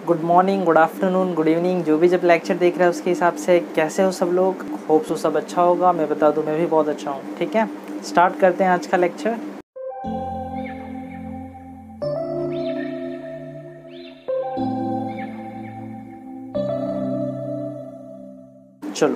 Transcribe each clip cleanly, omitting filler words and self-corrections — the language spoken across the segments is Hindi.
Good morning, good afternoon, good evening, जो भी जब लेक्चर देख रहे हैं उसके हिसाब से कैसे हो सब लोग। होप सो सब अच्छा होगा। मैं बता दूं, मैं भी बहुत अच्छा हूँ। ठीक है, स्टार्ट करते हैं आज का लेक्चर। चलो,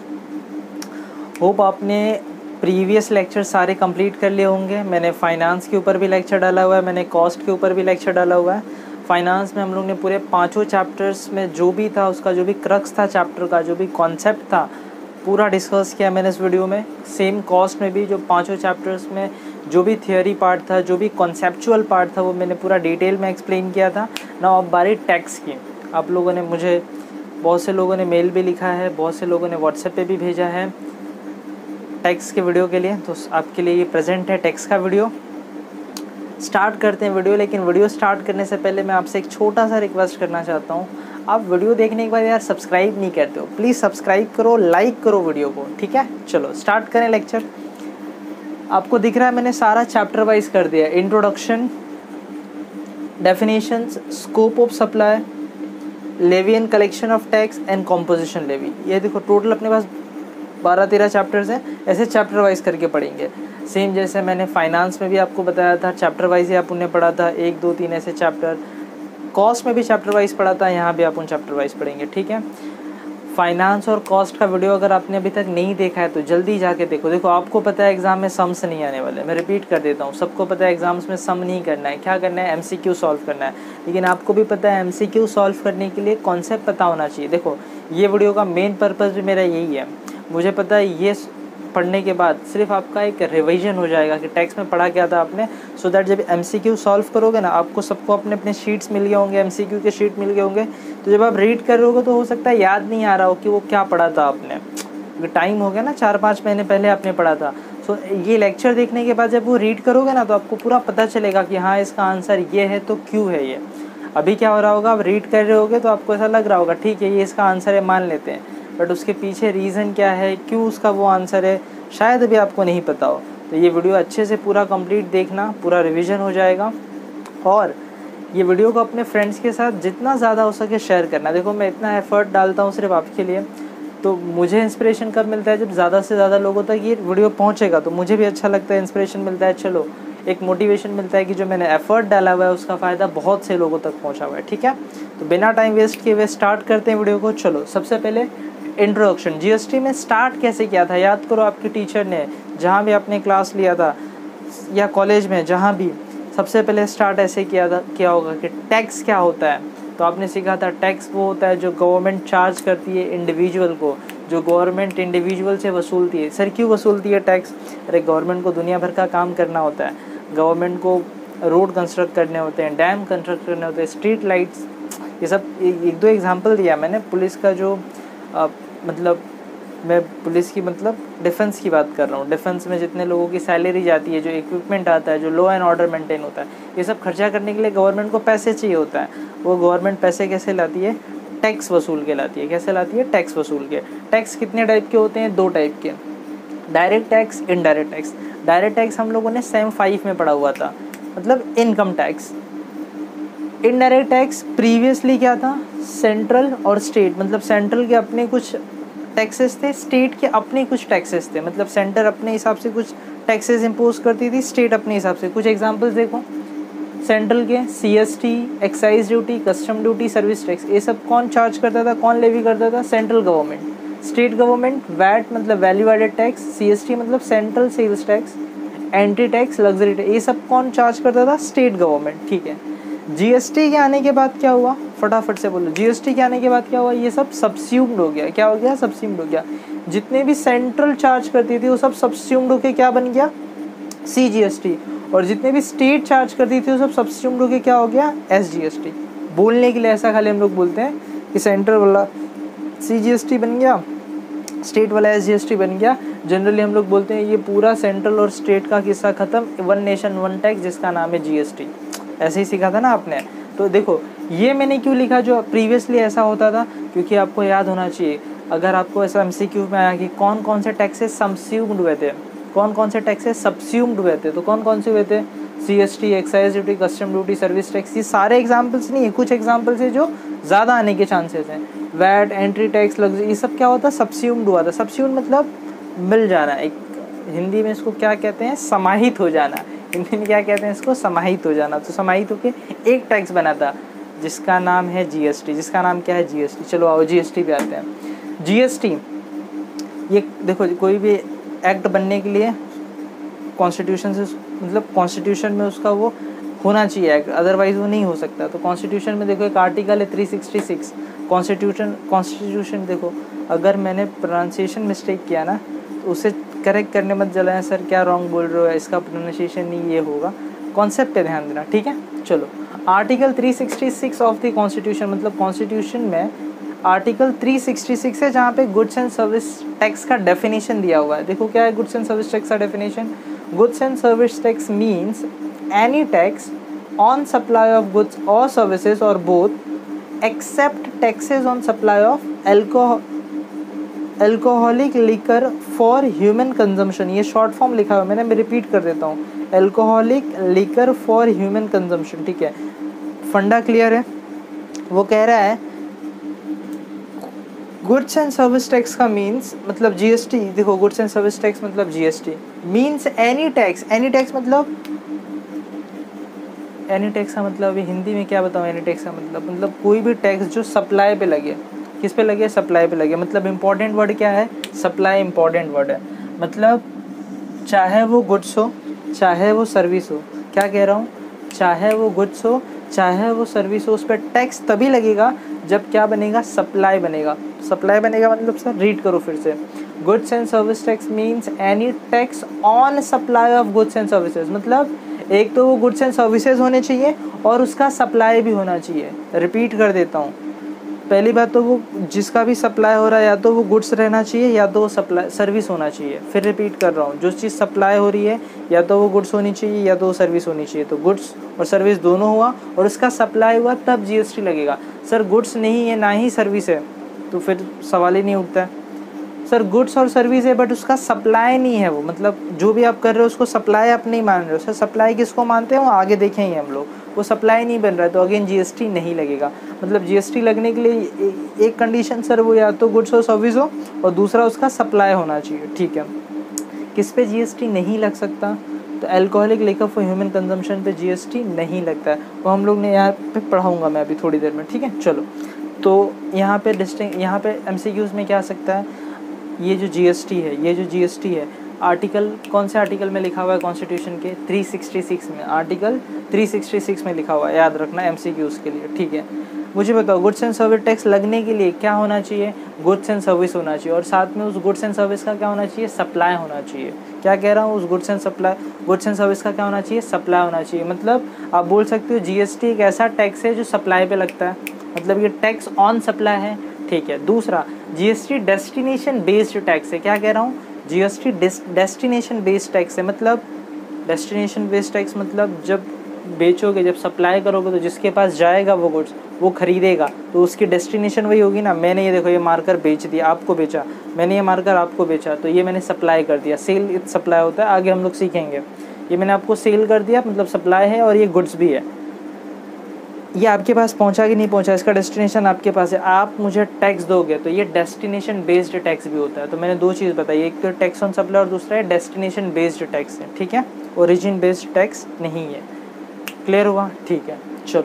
होप आपने प्रीवियस लेक्चर सारे कंप्लीट कर लिए होंगे। मैंने फाइनेंस के ऊपर भी लेक्चर डाला हुआ है, मैंने कॉस्ट के ऊपर भी लेक्चर डाला हुआ है। फाइनेंस में हम लोग ने पूरे पांचों चैप्टर्स में जो भी था, उसका जो भी क्रक्स था चैप्टर का, जो भी कॉन्सेप्ट था, पूरा डिस्कस किया मैंने इस वीडियो में। सेम कॉस्ट में भी जो पांचों चैप्टर्स में जो भी थियोरी पार्ट था, जो भी कॉन्सेप्चुअल पार्ट था, वो मैंने पूरा डिटेल में एक्सप्लेन किया था ना। अब बारी टैक्स की। आप लोगों ने मुझे, बहुत से लोगों ने मेल भी लिखा है, बहुत से लोगों ने व्हाट्सएप पे भी भेजा है टैक्स के वीडियो के लिए, तो आपके लिए ये प्रेजेंट है टैक्स का वीडियो। स्टार्ट करते हैं वीडियो। लेकिन वीडियो स्टार्ट करने से पहले मैं आपसे एक छोटा सा रिक्वेस्ट करना चाहता हूँ। आप वीडियो देखने के बाद यार सब्सक्राइब नहीं करते हो, प्लीज़ सब्सक्राइब करो, लाइक करो वीडियो को। ठीक है, चलो स्टार्ट करें लेक्चर। आपको दिख रहा है मैंने सारा चैप्टर वाइज कर दिया। Introduction, definitions, scope of supply, levy and collection of tax and composition levy. ये देखो टोटल अपने पास 12-13 चैप्टर्स हैं। ऐसे चैप्टर वाइज करके पढ़ेंगे। सेम जैसे मैंने फाइनेंस में भी आपको बताया था, चैप्टर वाइज ही आप उन्हें पढ़ा था, 1 2 3 ऐसे चैप्टर। कॉस्ट में भी चैप्टर वाइज पढ़ा था, यहाँ भी आप उन चैप्टर वाइज पढ़ेंगे। ठीक है, फाइनेंस और कॉस्ट का वीडियो अगर आपने अभी तक नहीं देखा है तो जल्दी जाके देखो। देखो आपको पता है एग्जाम में सम्स नहीं आने वाले, मैं रिपीट कर देता हूँ, सबको पता है एग्जाम्स में सम नहीं करना है, क्या करना है, MCQ सॉल्व करना है। लेकिन आपको भी पता है MCQ सॉल्व करने के लिए कॉन्सेप्ट पता होना चाहिए। देखो ये वीडियो का मेन पर्पज़ भी मेरा यही है। मुझे पता है ये पढ़ने के बाद सिर्फ आपका एक रिवीजन हो जाएगा कि टैक्स में पढ़ा क्या था आपने, सो दैट जब MCQ सॉल्व करोगे ना, आपको सबको अपने अपने शीट्स मिल गए होंगे, MCQ के शीट मिल गए होंगे, तो जब आप रीड कर रहे होगे तो हो सकता है याद नहीं आ रहा हो कि वो क्या पढ़ा था आपने, क्योंकि टाइम हो गया ना, 4-5 महीने पहले आपने पढ़ा था। सो ये लेक्चर देखने के बाद जब वो रीड करोगे ना, तो आपको पूरा पता चलेगा कि हाँ इसका आंसर ये है तो क्यों है ये। अभी क्या हो रहा होगा, आप रीड कर रहे होगे तो आपको ऐसा लग रहा होगा ठीक है ये इसका आंसर है, मान लेते हैं, बट उसके पीछे रीज़न क्या है, क्यों उसका वो आंसर है, शायद अभी आपको नहीं पता हो। तो ये वीडियो अच्छे से पूरा कंप्लीट देखना, पूरा रिवीजन हो जाएगा। और ये वीडियो को अपने फ्रेंड्स के साथ जितना ज़्यादा हो सके शेयर करना। देखो मैं इतना एफर्ट डालता हूँ सिर्फ आपके लिए, तो मुझे इंस्पिरेशन कब मिलता है, जब ज़्यादा से ज़्यादा लोगों तक ये वीडियो पहुँचेगा तो मुझे भी अच्छा लगता है, इंस्पिरेशन मिलता है, चलो एक मोटिवेशन मिलता है कि जो मैंने एफर्ट डाला हुआ है उसका फ़ायदा बहुत से लोगों तक पहुँचा हुआ है। ठीक है, तो बिना टाइम वेस्ट किए हुए स्टार्ट करते हैं वीडियो को। चलो सबसे पहले इंट्रोडक्शन। GST में स्टार्ट कैसे किया था, याद करो आपके टीचर ने, जहाँ भी आपने क्लास लिया था या कॉलेज में जहाँ भी, सबसे पहले स्टार्ट ऐसे किया होगा कि टैक्स क्या होता है। तो आपने सीखा था टैक्स वो होता है जो गवर्नमेंट चार्ज करती है इंडिविजुअल को, जो गवर्नमेंट इंडिविजुअल से वसूलती है। सर क्यों वसूलती है टैक्स? अरे गवर्नमेंट को दुनिया भर का काम करना होता है, गवर्नमेंट को रोड कंस्ट्रक्ट करने होते हैं, डैम कंस्ट्रक्ट करने होते हैं, स्ट्रीट लाइट्स, ये सब। 1-2 एग्जाम्पल दिया मैंने। पुलिस का जो मतलब मैं पुलिस की मतलब डिफेंस की बात कर रहा हूँ। डिफेंस में जितने लोगों की सैलरी जाती है, जो इक्विपमेंट आता है, जो लॉ एंड ऑर्डर मेंटेन होता है, ये सब खर्चा करने के लिए गवर्नमेंट को पैसे चाहिए होता है। वो गवर्नमेंट पैसे कैसे लाती है? टैक्स वसूल के लाती है। कैसे लाती है? टैक्स वसूल के। टैक्स कितने टाइप के होते हैं? 2 टाइप के, direct tax, indirect tax. Direct tax हम लोगों ने सेम 5 में पढ़ा हुआ था, मतलब income tax. Indirect tax previously क्या था? सेंट्रल और स्टेट, मतलब सेंट्रल के अपने कुछ टैक्सेस थे, स्टेट के अपने कुछ टैक्सेस थे। मतलब सेंटर अपने हिसाब से कुछ टैक्सेस इंपोज करती थी, स्टेट अपने हिसाब से। कुछ एग्जांपल्स देखो, सेंट्रल के CST, excise duty, custom duty, service tax, ये सब कौन चार्ज करता था, कौन लेवी करता था? Central government. State government, VAT मतलब वैल्यू एडेड टैक्स, CST मतलब central sales tax, entry tax, luxury tax, ये सब कौन चार्ज करता था? State government. ठीक है, GST के आने के बाद क्या हुआ? फटाफट से बोलो, GST के आने के बाद क्या हुआ? ये सब सब्स्यूम्ड हो गया। क्या हो गया? सब्स्यूम्ड हो गया। जितने भी सेंट्रल चार्ज करती थी वो सब सब्स्यूम्ड होके क्या बन गया? CGST। और जितने भी स्टेट चार्ज करती थी वो सब सब्स्यूम्ड होके क्या हो गया? SGST। बोलने के लिए ऐसा खाली हम लोग बोलते हैं कि सेंट्रल वाला CGST बन गया, स्टेट वाला SGST बन गया। जनरली हम लोग बोलते हैं ये पूरा सेंट्रल और स्टेट का किस्सा खत्म, 1 नेशन 1 टैक्स, जिसका नाम है GST। ऐसे ही सीखा था ना आपने। तो देखो ये मैंने क्यों लिखा जो प्रीवियसली ऐसा होता था, क्योंकि आपको याद होना चाहिए। अगर आपको ऐसा MCQ में आया कि कौन कौन से टैक्सेस सब्स्यूम्ड हुए थे, कौन कौन से टैक्सेस सब्स्यूम्ड हुए थे, तो कौन कौन से हुए थे? CST, excise duty, custom duty, service tax, ये सारे एग्जाम्पल्स नहीं है, कुछ एग्जाम्पल्स है जो ज़्यादा आने के चांसेस हैं। वैट, एंट्री टैक्स, लग्जरी, ये सब क्या होता है, सब्स्यूम्ड हुआ था। सब्स्यूम्ड मतलब मिल जाना, एक हिंदी में इसको क्या कहते हैं, समाहित हो जाना। हिंदी में क्या कहते हैं इसको, समाहित हो जाना। तो समाहित होके एक टैक्स बना था जिसका नाम है GST, जिसका नाम क्या है, GST। चलो आओ GST पे आते हैं। GST ये देखो, कोई भी एक्ट बनने के लिए कॉन्स्टिट्यूशन से, मतलब कॉन्स्टिट्यूशन में उसका वो होना चाहिए एक्ट, अदरवाइज वो नहीं हो सकता। तो कॉन्स्टिट्यूशन में देखो एक आर्टिकल है 366 कॉन्स्टिट्यूशन देखो, अगर मैंने प्रोनाउंसिएशन मिस्टेक किया ना तो उसे करेक्ट करने मत जलाएं, सर क्या रॉन्ग बोल रहे हो, इसका प्रोनाउंसिएशन नहीं ये होगा, कॉन्सेप्ट पे ध्यान देना, ठीक है। चलो आर्टिकल 366 ऑफ द कॉन्स्टिट्यूशन, मतलब कॉन्स्टिट्यूशन में आर्टिकल 366 है जहाँ पे गुड्स एंड सर्विस टैक्स का डेफिनेशन दिया हुआ है। देखो क्या है गुड्स एंड सर्विस टैक्स का definition, goods and service tax means any tax on supply of goods और सर्विसेज और both except taxes on supply of alcoholic liquor for human consumption. ये शॉर्ट फॉर्म लिखा हुआ है, मैं रिपीट कर देता हूँ, alcoholic liquor for human consumption, ठीक है। फंडा क्लियर है। वो कह रहा है गुड्स एंड सर्विस टैक्स का मीन्स मतलब GST, देखो गुड्स एंड सर्विस टैक्स मतलब GST means any tax, any tax मतलब, एनी टैक्स का मतलब अभी हिंदी में क्या बताऊँ, एनी टैक्स का मतलब कोई भी टैक्स जो सप्लाई पे लगे, किस पे लगे, सप्लाई पे लगे। मतलब इम्पॉर्टेंट वर्ड क्या है, सप्लाई इम्पॉर्टेंट वर्ड है। मतलब चाहे वो गुड्स हो चाहे वो सर्विस हो, क्या कह रहा हूँ, चाहे वो गुड्स हो चाहे वो सर्विस हो, उस पर टैक्स तभी लगेगा जब क्या बनेगा, सप्लाई बनेगा। सप्लाई बनेगा मतलब सर रीड करो फिर से, goods and service tax means any tax on supply of goods and services, मतलब एक तो वो गुड्स एंड सर्विसेज होने चाहिए और उसका सप्लाई भी होना चाहिए। रिपीट कर देता हूँ, पहली बात तो वो जिसका भी सप्लाई हो रहा है या तो वो गुड्स रहना चाहिए या तो वो सप्लाई सर्विस होना चाहिए। फिर रिपीट कर रहा हूँ, जो चीज़ सप्लाई हो रही है या तो वो गुड्स होनी चाहिए या तो वो सर्विस होनी चाहिए। तो गुड्स और सर्विस दोनों हुआ और उसका सप्लाई हुआ तब GST लगेगा। सर गुड्स नहीं है ना ही सर्विस है तो फिर सवाल ही नहीं उठता है। सर गुड्स और सर्विस है बट उसका सप्लाई नहीं है, वो मतलब जो भी आप कर रहे हो उसको सप्लाई आप नहीं मान रहे हो। सर सप्लाई किसको मानते हैं वो आगे देखेंगे हम लोग, वो सप्लाई नहीं बन रहा है तो अगेन GST नहीं लगेगा। मतलब GST लगने के लिए एक कंडीशन सर वो या तो गुड्स और सर्विस हो और दूसरा उसका सप्लाई होना चाहिए, ठीक है। किस पे GST नहीं लग सकता, तो alcoholic liquor for human consumption पे GST नहीं लगता है, वो हम लोग ने यहाँ पे पढ़ाऊँगा मैं अभी थोड़ी देर में, ठीक है। चलो तो यहाँ पे यहाँ पे MCQs में क्या आ सकता है, ये जो GST है, ये जो GST है आर्टिकल कौन से आर्टिकल में लिखा हुआ है कॉन्स्टिट्यूशन के 366 में, आर्टिकल 366 में लिखा हुआ है, याद रखना MCQs के लिए, ठीक है। मुझे बताओ गुड्स एंड सर्विस टैक्स लगने के लिए क्या होना चाहिए, गुड्स एंड सर्विस होना चाहिए और साथ में उस गुड्स एंड सर्विस का क्या होना चाहिए, सप्लाई होना चाहिए। क्या कह रहा हूँ, उस गुड्स एंड सर्विस का क्या होना चाहिए, सप्लाई होना चाहिए। मतलब आप बोल सकते हो GST एक ऐसा टैक्स है जो सप्लाई पे लगता है, मतलब ये टैक्स ऑन सप्लाई है, ठीक है। दूसरा GST डेस्टिनेशन बेस्ड टैक्स है। क्या कह रहा हूँ, GST डेस्टिनेशन बेस्ड टैक्स है। मतलब डेस्टिनेशन बेस्ड टैक्स मतलब जब बेचोगे, जब सप्लाई करोगे तो जिसके पास जाएगा वो गुड्स वो खरीदेगा तो उसकी डेस्टिनेशन वही होगी ना। मैंने ये देखो ये मार्कर बेच दिया, आपको बेचा, मैंने ये मार्कर आपको बेचा तो ये मैंने सप्लाई कर दिया। सेल इट सप्लाई होता है, आगे हम लोग सीखेंगे। ये मैंने आपको सेल कर दिया मतलब सप्लाई है और ये गुड्स भी है। ये आपके पास पहुंचा कि नहीं पहुंचा, इसका डेस्टिनेशन आपके पास है, आप मुझे टैक्स दोगे तो ये डेस्टिनेशन बेस्ड टैक्स भी होता है। तो मैंने दो चीज़ बताई, एक तो टैक्स ऑन सप्लाई और दूसरा है डेस्टिनेशन बेस्ड टैक्स है, ठीक है। ओरिजिन बेस्ड टैक्स नहीं है। क्लियर हुआ, ठीक है। चलो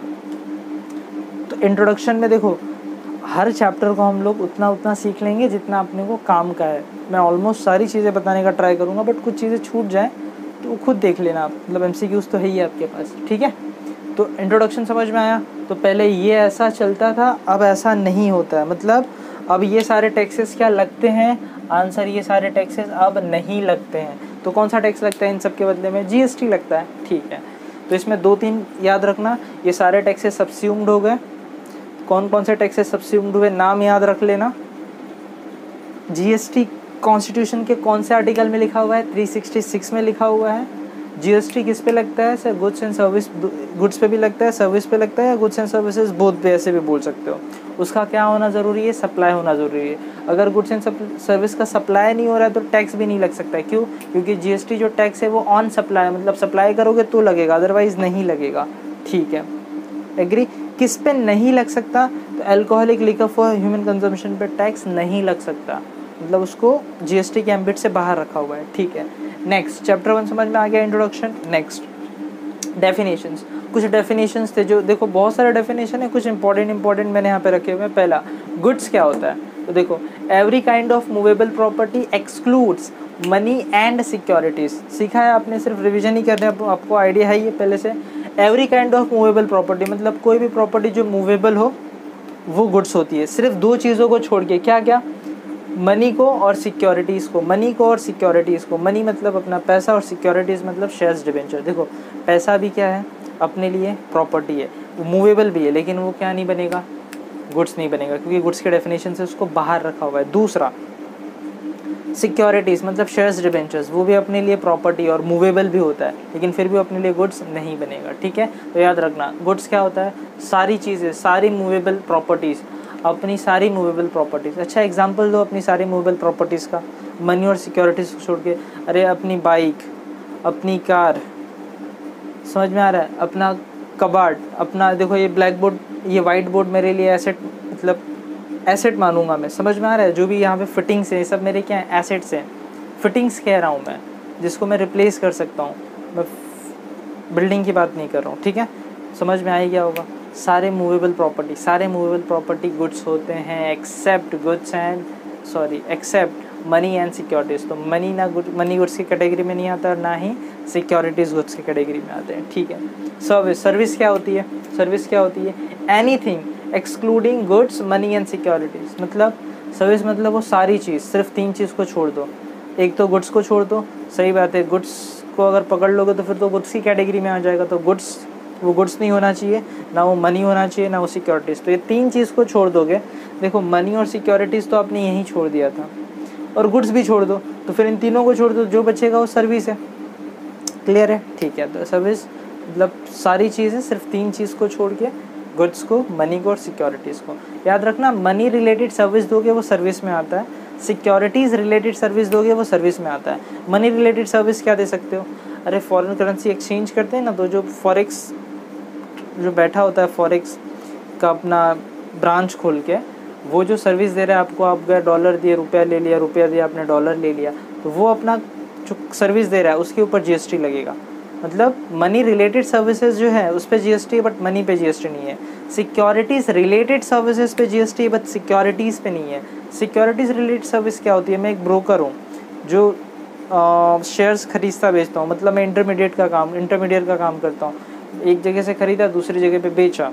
तो इंट्रोडक्शन में देखो हर चैप्टर को हम लोग उतना सीख लेंगे जितना अपने को काम का है। मैं ऑलमोस्ट सारी चीज़ें बताने का ट्राई करूँगा बट कुछ चीज़ें छूट जाएँ तो खुद देख लेना, मतलब MCQs तो है ही आपके पास, ठीक है। तो इंट्रोडक्शन समझ में आया। तो पहले ये ऐसा चलता था, अब ऐसा नहीं होता है। मतलब अब ये सारे टैक्सेस क्या लगते हैं, आंसर ये सारे टैक्सेस अब नहीं लगते हैं। तो कौन सा टैक्स लगता है इन सब के बदले में, GST लगता है, ठीक है। तो इसमें 2-3 याद रखना, ये सारे टैक्सेस सब्स्यूम्ड हो गए। कौन कौन से टैक्सेस सब्स्यूम्ड हुए नाम याद रख लेना। GST कॉन्स्टिट्यूशन के कौन से आर्टिकल में लिखा हुआ है, 366 में लिखा हुआ है। GST किस पे लगता है sir, goods and service, goods पे भी लगता है, सर्विस पे लगता है, या गुड्स एंड सर्विसेज बोथ पे, ऐसे भी बोल सकते हो। उसका क्या होना ज़रूरी है, सप्लाई होना ज़रूरी है। अगर गुड्स एंड सर्विस का सप्लाई नहीं हो रहा है तो टैक्स भी नहीं लग सकता है। क्यों? क्योंकि जीएसटी जो टैक्स है वो ऑन सप्लाई, मतलब सप्लाई करोगे तो लगेगा, अदरवाइज़ नहीं लगेगा। ठीक है, एग्री। किस पे नहीं लग सकता? तो alcoholic liquor for human consumption पे टैक्स नहीं लग सकता, मतलब उसको जीएसटी के एम्बिट से बाहर रखा हुआ है। ठीक है, नेक्स्ट चैप्टर 1 समझ में आ गया, इंट्रोडक्शन। Next definitions. कुछ डेफिनेशंस थे जो, देखो बहुत सारे डेफिनेशन है, कुछ इंपॉर्टेंट मैंने यहाँ पे रखे हुए हैं। पहला, गुड्स क्या होता है? तो देखो, every kind of movable property excludes money and securities. सीखा है आपने, सिर्फ रिविजन ही कर रहे हैं, आपको आइडिया है ये पहले से। Every kind of movable property मतलब कोई भी प्रॉपर्टी जो मूवेबल हो वो गुड्स होती है, सिर्फ दो चीज़ों को छोड़ के। क्या क्या? मनी को और सिक्योरिटीज़ को। मनी को और सिक्योरिटीज़ को। मनी मतलब अपना पैसा और सिक्योरिटीज़ मतलब शेयर्स डिबेंचर। देखो, पैसा भी क्या है? अपने लिए प्रॉपर्टी है, वो मूवेबल भी है, लेकिन वो क्या नहीं बनेगा? गुड्स नहीं बनेगा, क्योंकि गुड्स के डेफिनेशन से उसको बाहर रखा हुआ है। दूसरा, सिक्योरिटीज़ मतलब शेयर्स डिबेंचर्स, वो भी अपने लिए प्रॉपर्टी और मूवेबल भी होता है, लेकिन फिर भी अपने लिए गुड्स नहीं बनेगा। ठीक है, तो याद रखना, गुड्स क्या होता है? सारी चीज़ें, सारी मूवेबल प्रॉपर्टीज़, अपनी सारी मूवेबल प्रॉपर्टीज़। अच्छा, एग्जांपल दो अपनी सारी मूवेबल प्रॉपर्टीज़ का, मनी और सिक्योरिटीज़ को छोड़ के। अरे अपनी बाइक, अपनी कार, समझ में आ रहा है? अपना कबाड़, अपना देखो ये ब्लैक बोर्ड, ये वाइट बोर्ड मेरे लिए एसेट, मतलब एसेट मानूंगा मैं, समझ में आ रहा है? जो भी यहाँ पे फिटिंग्स है, ये सब मेरे क्या है? एसेट्स हैं। फिटिंग्स कह रहा हूँ मैं, जिसको मैं रिप्लेस कर सकता हूँ, मैं बिल्डिंग की बात नहीं कर रहा हूँ। ठीक है, समझ में आ ही गया होगा। सारे मूवेबल प्रॉपर्टी, सारे मूवेबल प्रॉपर्टी गुड्स होते हैं, एक्सेप्ट मनी एंड सिक्योरिटीज़। तो मनी गुड्स की कैटेगरी में नहीं आता और ना ही सिक्योरिटीज़ गुड्स की कैटेगरी में आते हैं। ठीक है, सर्विस क्या होती है? सर्विस क्या होती है? Anything excluding goods, money and securities. मतलब सर्विस मतलब वो सारी चीज़, सिर्फ 3 चीज़ को छोड़ दो। एक तो गुड्स को छोड़ दो, सही बात है, गुड्स को अगर पकड़ लोगे तो फिर तो गुड्स की कैटेगरी में आ जाएगा। तो वो गुड्स नहीं होना चाहिए, ना वो मनी होना चाहिए, ना वो सिक्योरिटीज़। तो ये 3 चीज़ को छोड़ दोगे। देखो, मनी और सिक्योरिटीज़ तो आपने यहीं छोड़ दिया था, और गुड्स भी छोड़ दो, तो फिर इन तीनों को छोड़ दो, जो बचेगा वो सर्विस है। क्लियर है? ठीक है, तो सर्विस मतलब सारी चीज़ें, सिर्फ 3 चीज़ को छोड़ के, गुड्स को, मनी को और सिक्योरिटीज़ को। याद रखना, मनी रिलेटेड सर्विस दोगे वो सर्विस में आता है, सिक्योरिटीज़ रिलेटेड सर्विस दोगे वो सर्विस में आता है। मनी रिलेटेड सर्विस क्या दे सकते हो? अरे फॉरेन करेंसी एक्सचेंज करते हैं ना, तो जो फॉरेक्स जो बैठा होता है, फॉरेक्स का अपना ब्रांच खोल के, वो जो सर्विस दे रहा है आपको, आप गए डॉलर दिए रुपया ले लिया, रुपया दिया आपने डॉलर ले लिया, तो वो अपना जो सर्विस दे रहा है उसके ऊपर जीएसटी लगेगा। मतलब मनी रिलेटेड सर्विसेज जो है उस पर जीएसटी, बट मनी पे जीएसटी नहीं है। सिक्योरिटीज़ रिलेटेड सर्विसेज पे जीएसटी, बट सिक्योरिटीज़ पे नहीं है। सिक्योरिटीज़ रिलेटेड सर्विस क्या होती है? मैं एक ब्रोकर हूँ जो शेयर्स खरीदता बेचता हूँ, मतलब मैं इंटरमीडिएट का काम करता हूँ। एक जगह से खरीदा, दूसरी जगह पे बेचा।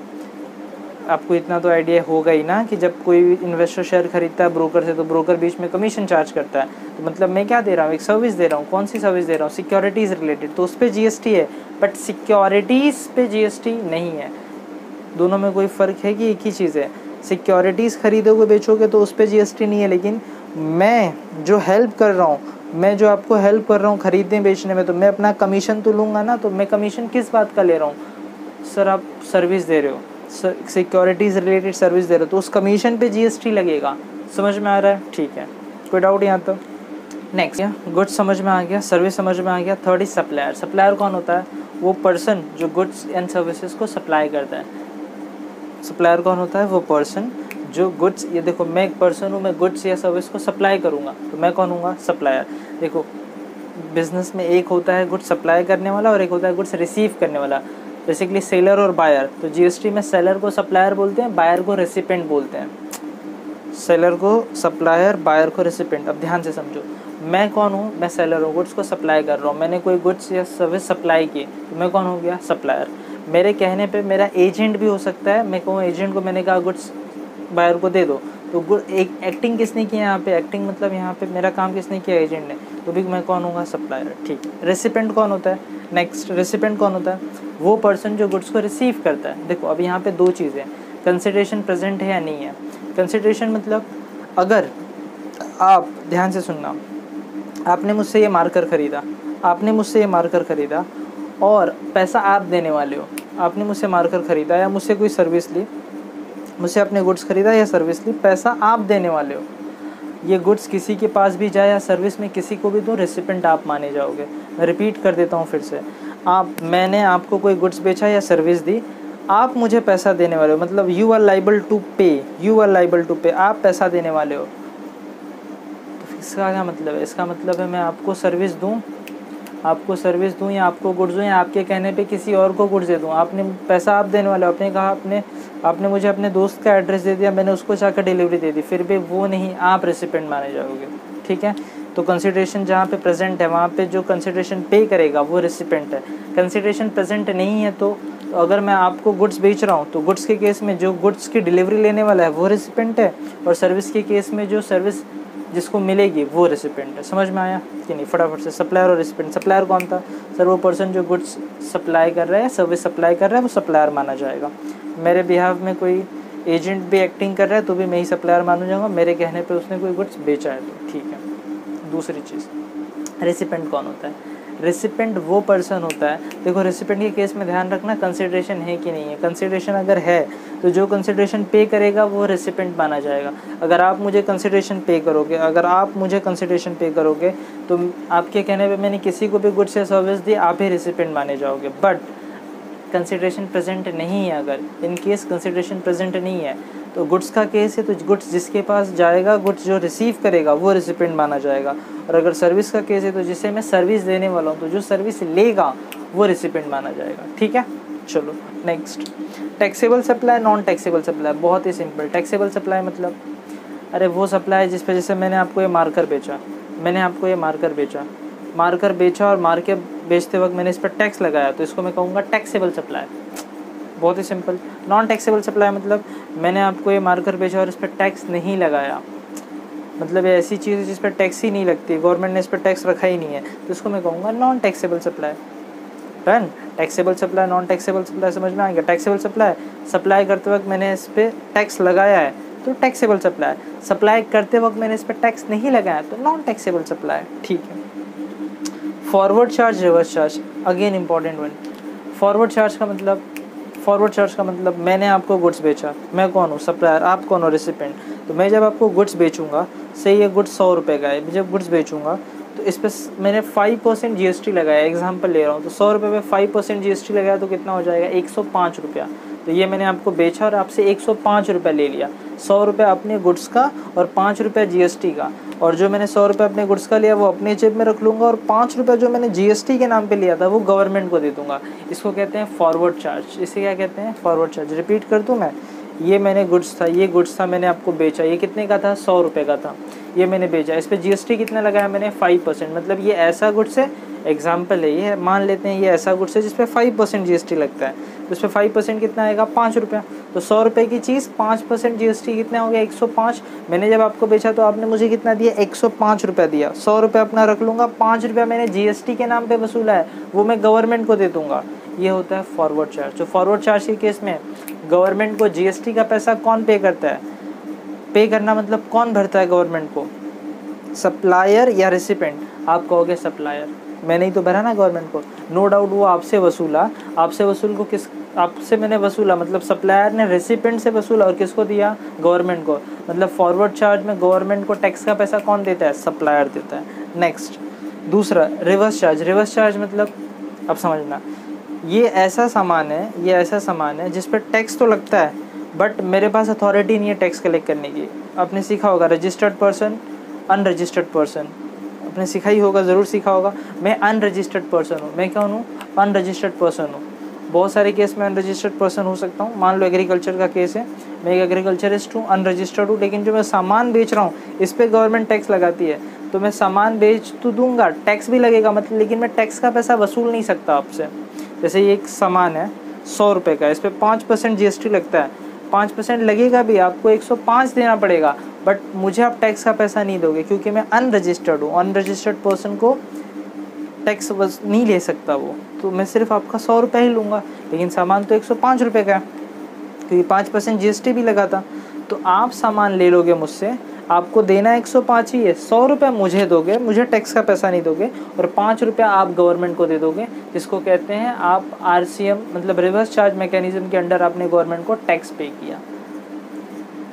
आपको इतना तो आइडिया होगा ही ना कि जब कोई इन्वेस्टर शेयर खरीदता है ब्रोकर से, तो ब्रोकर बीच में कमीशन चार्ज करता है। तो मतलब मैं क्या दे रहा हूँ? एक सर्विस दे रहा हूँ। कौन सी सर्विस दे रहा हूँ? सिक्योरिटीज़ रिलेटेड, तो उस पर जीएसटी है, बट सिक्योरिटीज़ पे जीएसटी नहीं है। दोनों में कोई फ़र्क है कि एक ही चीज़ है? सिक्योरिटीज़ खरीदोगे बेचोगे तो उस पर जीएसटी नहीं है, लेकिन मैं जो हेल्प कर रहा हूँ, मैं जो आपको हेल्प कर रहा हूँ खरीदने बेचने में, तो मैं अपना कमीशन तो लूँगा ना। तो मैं कमीशन किस बात का ले रहा हूँ? सर आप सर्विस दे रहे हो, सिक्योरिटीज़ रिलेटेड सर्विस दे रहे हो, तो उस कमीशन पे जीएसटी लगेगा। समझ में आ रहा है? ठीक है, कोई डाउट यहाँ तो? नेक्स्ट, गुड्स समझ में आ गया, सर्विस समझ में आ गया। Third is supplier. सप्लायर कौन होता है? वो पर्सन जो गुड्स एंड सर्विसेज को सप्लाई करता है। सप्लायर कौन होता है? वो पर्सन जो गुड्स, ये देखो मैं एक पर्सन हूँ, मैं गुड्स या सर्विस को सप्लाई करूँगा, तो मैं कौन हूँगा? सप्लायर। देखो, बिजनेस में एक होता है गुड्स सप्लाई करने वाला और एक होता है गुड्स रिसीव करने वाला, बेसिकली सेलर और बायर। तो जीएसटी में सेलर को सप्लायर बोलते हैं, बायर को रेसिपेंट बोलते हैं। सेलर को सप्लायर, बायर को रेसिपेंट। अब ध्यान से समझो, मैं कौन हूँ? मैं सेलर हूँ, गुड्स को सप्लाई कर रहा हूँ। मैंने कोई गुड्स या सर्विस सप्लाई की, तो मैं कौन हो गया? सप्लायर। मेरे कहने पे मेरा एजेंट भी हो सकता है। मैं कहूँ एजेंट को, मैंने कहा गुड्स बायर को दे दो, तो एक एक्टिंग किसने किया यहाँ पे? एक्टिंग मतलब यहाँ पे मेरा काम किसने किया? एजेंट ने। तो भी मैं कौन हूँ? सप्लायर। ठीक है, रेसिपेंट कौन होता है? नेक्स्ट, रेसिपेंट कौन होता है? वो पर्सन जो गुड्स को रिसीव करता है। देखो अब यहाँ पे दो चीज़ें, कंसिडरेशन प्रेजेंट है या नहीं है। कंसिडरेशन मतलब, अगर आप ध्यान से सुनना, आपने मुझसे ये मार्कर ख़रीदा, और पैसा आप देने वाले हो। आपने मुझसे मार्कर ख़रीदा या मुझसे कोई सर्विस ली, मुझसे आपने गुड्स खरीदा या सर्विस ली, पैसा आप देने वाले हो। ये गुड्स किसी के पास भी जाए या सर्विस में किसी को भी दो, रेसिपेंट आप माने जाओगे। मैं रिपीट कर देता हूँ फिर से, मैंने आपको कोई गुड्स बेचा या सर्विस दी, आप मुझे पैसा देने वाले हो, मतलब you are liable to pay, you are liable to pay, आप पैसा देने वाले हो। तो इसका क्या मतलब है? इसका मतलब है मैं आपको सर्विस दूँ, या आपको गुड्स दूँ, या आपके कहने पे किसी और को गुड्स दे दूँ, आपने पैसा आप देने वाले हो। आपने कहा आपने मुझे अपने दोस्त का एड्रेस दे दिया, मैंने उसको जाकर डिलीवरी दे दी, फिर भी वो नहीं, आप रेसिपेंट माने जाओगे। ठीक है, तो कंसिडरेशन जहाँ पे प्रेजेंट है वहाँ पे जो कंसिडरेशन पे करेगा वो रेसिपेंट है। कंसिडरेशन प्रेजेंट नहीं है तो अगर मैं आपको गुड्स बेच रहा हूँ तो गुड्स के केस में जो गुड्स की डिलीवरी लेने वाला है वो रेसिपेंट है, और सर्विस के केस में जो सर्विस जिसको मिलेगी वो रेसिपेंट है। समझ में आया कि नहीं? फटाफट से सप्लायर और रेसिपेंट। सप्लायर कौन था? सर वो पर्सन जो गुड्स सप्लाई कर रहा है, सर्विस सप्लाई कर रहा है, वो सप्लायर माना जाएगा। मेरे बिहाफ में कोई एजेंट भी एक्टिंग कर रहा है तो भी मैं ही सप्लायर मानू जाऊँगा, मेरे कहने पे उसने कोई गुड्स बेचा है तो। ठीक है, दूसरी चीज़, रेसिपेंट कौन होता है? रेसिपेंट वो पर्सन होता है, देखो रेसिपेंट के केस में ध्यान रखना कंसिडरेशन है कि नहीं है। कंसिडरेशन अगर है तो जो कंसिडरेशन पे करेगा वो रेसिपेंट माना जाएगा। अगर आप मुझे कंसिडरेशन पे करोगे, तो आपके कहने पे मैंने किसी को भी गुड्स या सर्विस दी, आप ही रेसिपेंट माने जाओगे। बट कंसिडरेशन प्रेजेंट नहीं है, अगर इन केस कंसिडरेशन प्रेजेंट नहीं है तो गुड्स का केस है तो गुड्स जिसके पास जाएगा, गुड्स जो रिसीव करेगा वो रेसिपेंट माना जाएगा। और अगर सर्विस का केस है तो जिसे मैं सर्विस देने वाला हूँ तो जो सर्विस लेगा वो रेसिपेंट माना जाएगा। ठीक है, चलो next, taxable supply, non taxable supply. बहुत ही सिंपल। टैक्सेबल सप्लाई मतलब अरे वो सप्लाई जिस पे, जैसे मैंने आपको ये मार्कर बेचा, मार्कर बेचा और मार्कर बेचते वक्त मैंने इस पर टैक्स लगाया तो इसको मैं कहूँगा टैक्सेबल सप्लाई। बहुत ही सिंपल। नॉन टैक्सेबल सप्लाई मतलब मैंने आपको ये मार्कर बेचा और इस पर टैक्स नहीं लगाया, मतलब ये ऐसी चीज़ है जिस पर टैक्स ही नहीं लगती, गवर्नमेंट ने इस पर टैक्स रखा ही नहीं है, तो इसको मैं कहूँगा non taxable supply. Done. Taxable supply, non taxable supply समझ में आ गया? टैक्सेबल सप्लाई करते वक्त मैंने इस पर टैक्स लगाया है तो टैक्सेबल सप्लाई। सप्लाई करते वक्त मैंने इस पर टैक्स नहीं लगाया तो नॉन टैक्सेबल सप्लाई। ठीक है। Forward charge, reverse charge, again important one. Forward charge का मतलब मैंने आपको गुड्स बेचा, मैं कौन हूँ? सप्लायर। आप कौन हो? रेसिपेंट। तो मैं जब आपको गुड्स बेचूंगा, से ये गुड्स 100 रुपये का है, जब गुड्स बेचूंगा तो इस पर मैंने 5% GST लगाया, एग्जांपल ले रहा हूँ, तो 100 रुपये में 5% GST लगाया तो कितना हो जाएगा? 105 रुपया। तो ये मैंने आपको बेचा और आपसे 105 रुपये ले लिया। 100 रुपये अपने गुड्स का और 5 रुपये GST का, और जो मैंने 100 रुपये अपने गुड्स का लिया वो अपने जेब में रख लूँगा, और 5 रुपये जो मैंने GST के नाम पे लिया था वो गवर्नमेंट को दे दूँगा। इसको कहते हैं फॉरवर्ड चार्ज। इसे क्या कहते हैं? Forward charge. रिपीट कर दूँ मैं, ये मैंने गुड्स था, मैंने आपको बेचा, ये कितने का था? 100 रुपये का था, ये मैंने बेचा, इस पर GST कितना लगाया मैंने? 5%। मतलब ये ऐसा गुड्स है, एग्जाम्पल है ये, मान लेते हैं ये ऐसा गुड्स है जिस पे 5% GST लगता है, तो इस पर 5% कितना आएगा? 5 रुपया। तो 100 रुपये की चीज़ 5% GST कितना हो गया? 105। मैंने जब आपको बेचा तो आपने मुझे कितना दिया? 105 रुपया दिया। 100 रुपये अपना रख लूँगा, 5 रुपया मैंने GST के नाम पे वसूला है वो मैं गवर्नमेंट को दे दूँगा। ये होता है फॉरवर्ड चार्ज। तो फॉरवर्ड चार्ज के केस में गवर्नमेंट को GST का पैसा कौन पे करता है? पे करना मतलब कौन भरता है गवर्नमेंट को? सप्लायर या रेसिपेंट? आप कहोगे सप्लायर, मैंने ही तो भरा ना गवर्नमेंट को। नो डाउट वो आपसे वसूला, आपसे मैंने वसूला, मतलब सप्लायर ने रेसिपेंट से वसूला और किसको दिया? गवर्नमेंट को। मतलब फॉरवर्ड चार्ज में गवर्नमेंट को टैक्स का पैसा कौन देता है? सप्लायर देता है। नेक्स्ट, दूसरा रिवर्स चार्ज। रिवर्स चार्ज मतलब अब समझना, ये ऐसा सामान है जिस पर टैक्स तो लगता है बट मेरे पास अथॉरिटी नहीं है टैक्स कलेक्ट करने की। आपने सीखा होगा रजिस्टर्ड पर्सन, अनरजिस्टर्ड पर्सन, आपने सीखा ही होगा, ज़रूर सीखा होगा। मैं अनरजिस्टर्ड पर्सन हूँ। मैं कौन हूँ? अनरजिस्टर्ड पर्सन हूँ। बहुत सारे केस में अनरजिस्टर्ड पर्सन हो सकता हूँ। मान लो एग्रीकल्चर का केस है, मैं एक एग्रीकल्चरिस्ट हूँ, अनरजिस्टर्ड हूँ, लेकिन जो मैं सामान बेच रहा हूँ इस पर गवर्नमेंट टैक्स लगाती है, तो मैं सामान बेच तो दूंगा, टैक्स भी लगेगा, मतलब लेकिन मैं टैक्स का पैसा वसूल नहीं सकता आपसे। जैसे ये एक सामान है 100 रुपये का, इस पर 5% GST लगता है, 5% लगेगा भी, आपको 105 देना पड़ेगा, बट मुझे आप टैक्स का पैसा नहीं दोगे क्योंकि मैं अनरजिस्टर्ड हूँ। अनरजिस्टर्ड पर्सन को टैक्स नहीं ले सकता वो, तो मैं सिर्फ आपका 100 रुपये ही लूँगा, लेकिन सामान तो 105 रुपये का है क्योंकि 5% GST भी लगा था। तो आप सामान ले लोगे मुझसे, आपको देना 105 ही है, 100 रुपये मुझे दोगे, मुझे टैक्स का पैसा नहीं दोगे, और 5 रुपया आप गवर्नमेंट को दे दोगे, जिसको कहते हैं आप RCM, मतलब रिवर्स चार्ज मैकेनिज्म के अंडर आपने गवर्नमेंट को टैक्स पे किया।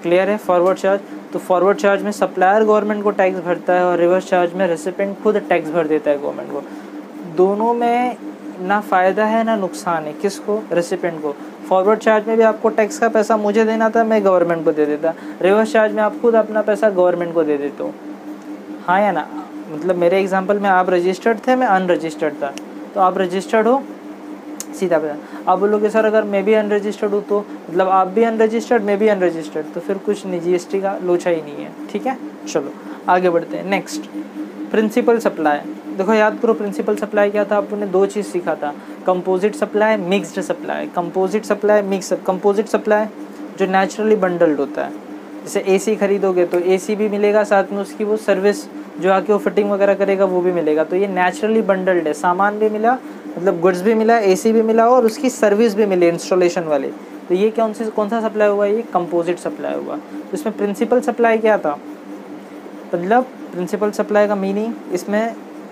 क्लियर है। फॉरवर्ड चार्ज, तो फॉरवर्ड चार्ज में सप्लायर गवर्नमेंट को टैक्स भरता है और रिवर्स चार्ज में रेसिपिएंट खुद टैक्स भर देता है गवर्नमेंट को। दोनों में ना फ़ायदा है ना नुकसान है, किसको? रेसिपिएंट को। फॉरवर्ड चार्ज में भी आपको टैक्स का पैसा मुझे देना था, मैं गवर्नमेंट को दे देता। रिवर्स चार्ज में आप खुद अपना पैसा गवर्नमेंट को दे देते हो, हाँ या ना? मतलब मेरे एग्जांपल में आप रजिस्टर्ड थे, मैं अनरजिस्टर्ड था, तो आप रजिस्टर्ड हो, सीधा पैसा। आप बोलोगे सर अगर मैं भी अनरजिस्टर्ड हूँ तो मतलब आप भी अनरजिस्टर्ड मैं भी अनरजिस्टर्ड, तो फिर कुछ नहीं, जीएसटी का लोचा ही नहीं है, ठीक है। चलो आगे बढ़ते हैं। Next, principal supply. देखो याद करो प्रिंसिपल सप्लाई क्या था, आपने दो चीज़ सीखा था, composite supply, mixed supply. Composite supply, mix. Composite supply जो नेचुरली बंडल्ड होता है, जैसे एसी खरीदोगे तो एसी भी मिलेगा, साथ में उसकी वो सर्विस जो आके वो फिटिंग वगैरह करेगा वो भी मिलेगा, तो ये नेचुरली बंडल्ड है। सामान भी मिला, मतलब गुड्स भी मिला, एसी भी मिला और उसकी सर्विस भी मिली इंस्टॉलेशन वाली, तो ये कौन सा सप्लाई हुआ? ये कंपोजिट सप्लाई हुआ। तो इसमें प्रिंसिपल सप्लाई क्या था? मतलब प्रिंसिपल सप्लाई का मीनिंग, इसमें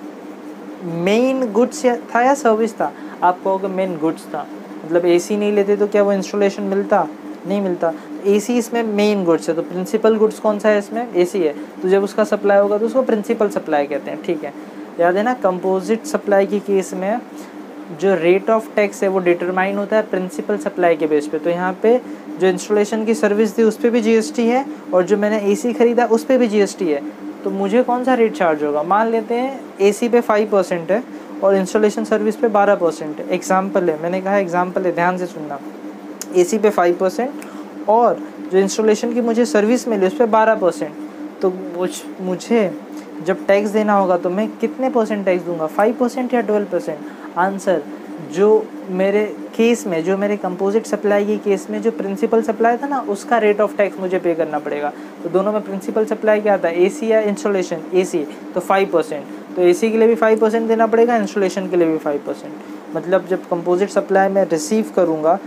मेन गुड्स था या सर्विस था? आप कहोगे मेन गुड्स था, मतलब एसी नहीं लेते तो क्या वो इंस्टॉलेशन मिलता? नहीं मिलता। एसी इसमें मेन गुड्स है, तो प्रिंसिपल गुड्स कौन सा है इसमें? एसी है, तो जब उसका सप्लाई होगा तो उसको प्रिंसिपल सप्लाई कहते हैं, ठीक है। याद है ना, कंपोजिट सप्लाई की केस में जो रेट ऑफ टैक्स है वो डिटरमाइन होता है प्रिंसिपल सप्लाई के बेस पे। तो यहाँ पे जो इंस्टॉलेशन की सर्विस थी उस पर भी जीएसटी है और जो मैंने एसी खरीदा उस पर भी जीएसटी है, तो मुझे कौन सा रेट चार्ज होगा? मान लेते हैं एसी पे 5% है और इंस्टॉलेशन सर्विस पे 12% है। एग्जाम्पल है, मैंने कहा एग्जाम्पल है, ध्यान से सुनना। एसी पे 5% और जो इंस्टॉलेशन की मुझे सर्विस मिली उस पर 12%, तो मुझे जब टैक्स देना होगा तो मैं कितने परसेंट टैक्स दूंगा? 5% या 12%? आंसर, जो मेरे केस में, जो मेरे कंपोजिट सप्लाई की केस में जो प्रिंसिपल सप्लाई था ना, उसका रेट ऑफ टैक्स मुझे पे करना पड़ेगा। तो दोनों में प्रिंसिपल सप्लाई क्या था? एसी या इंस्टॉलेशन? एसी, तो 5%, तो एसी के लिए भी 5% देना पड़ेगा, इंस्टॉलेशन के लिए भी 5%। मतलब जब कंपोजिट सप्लाई में रिसीव करूँगा,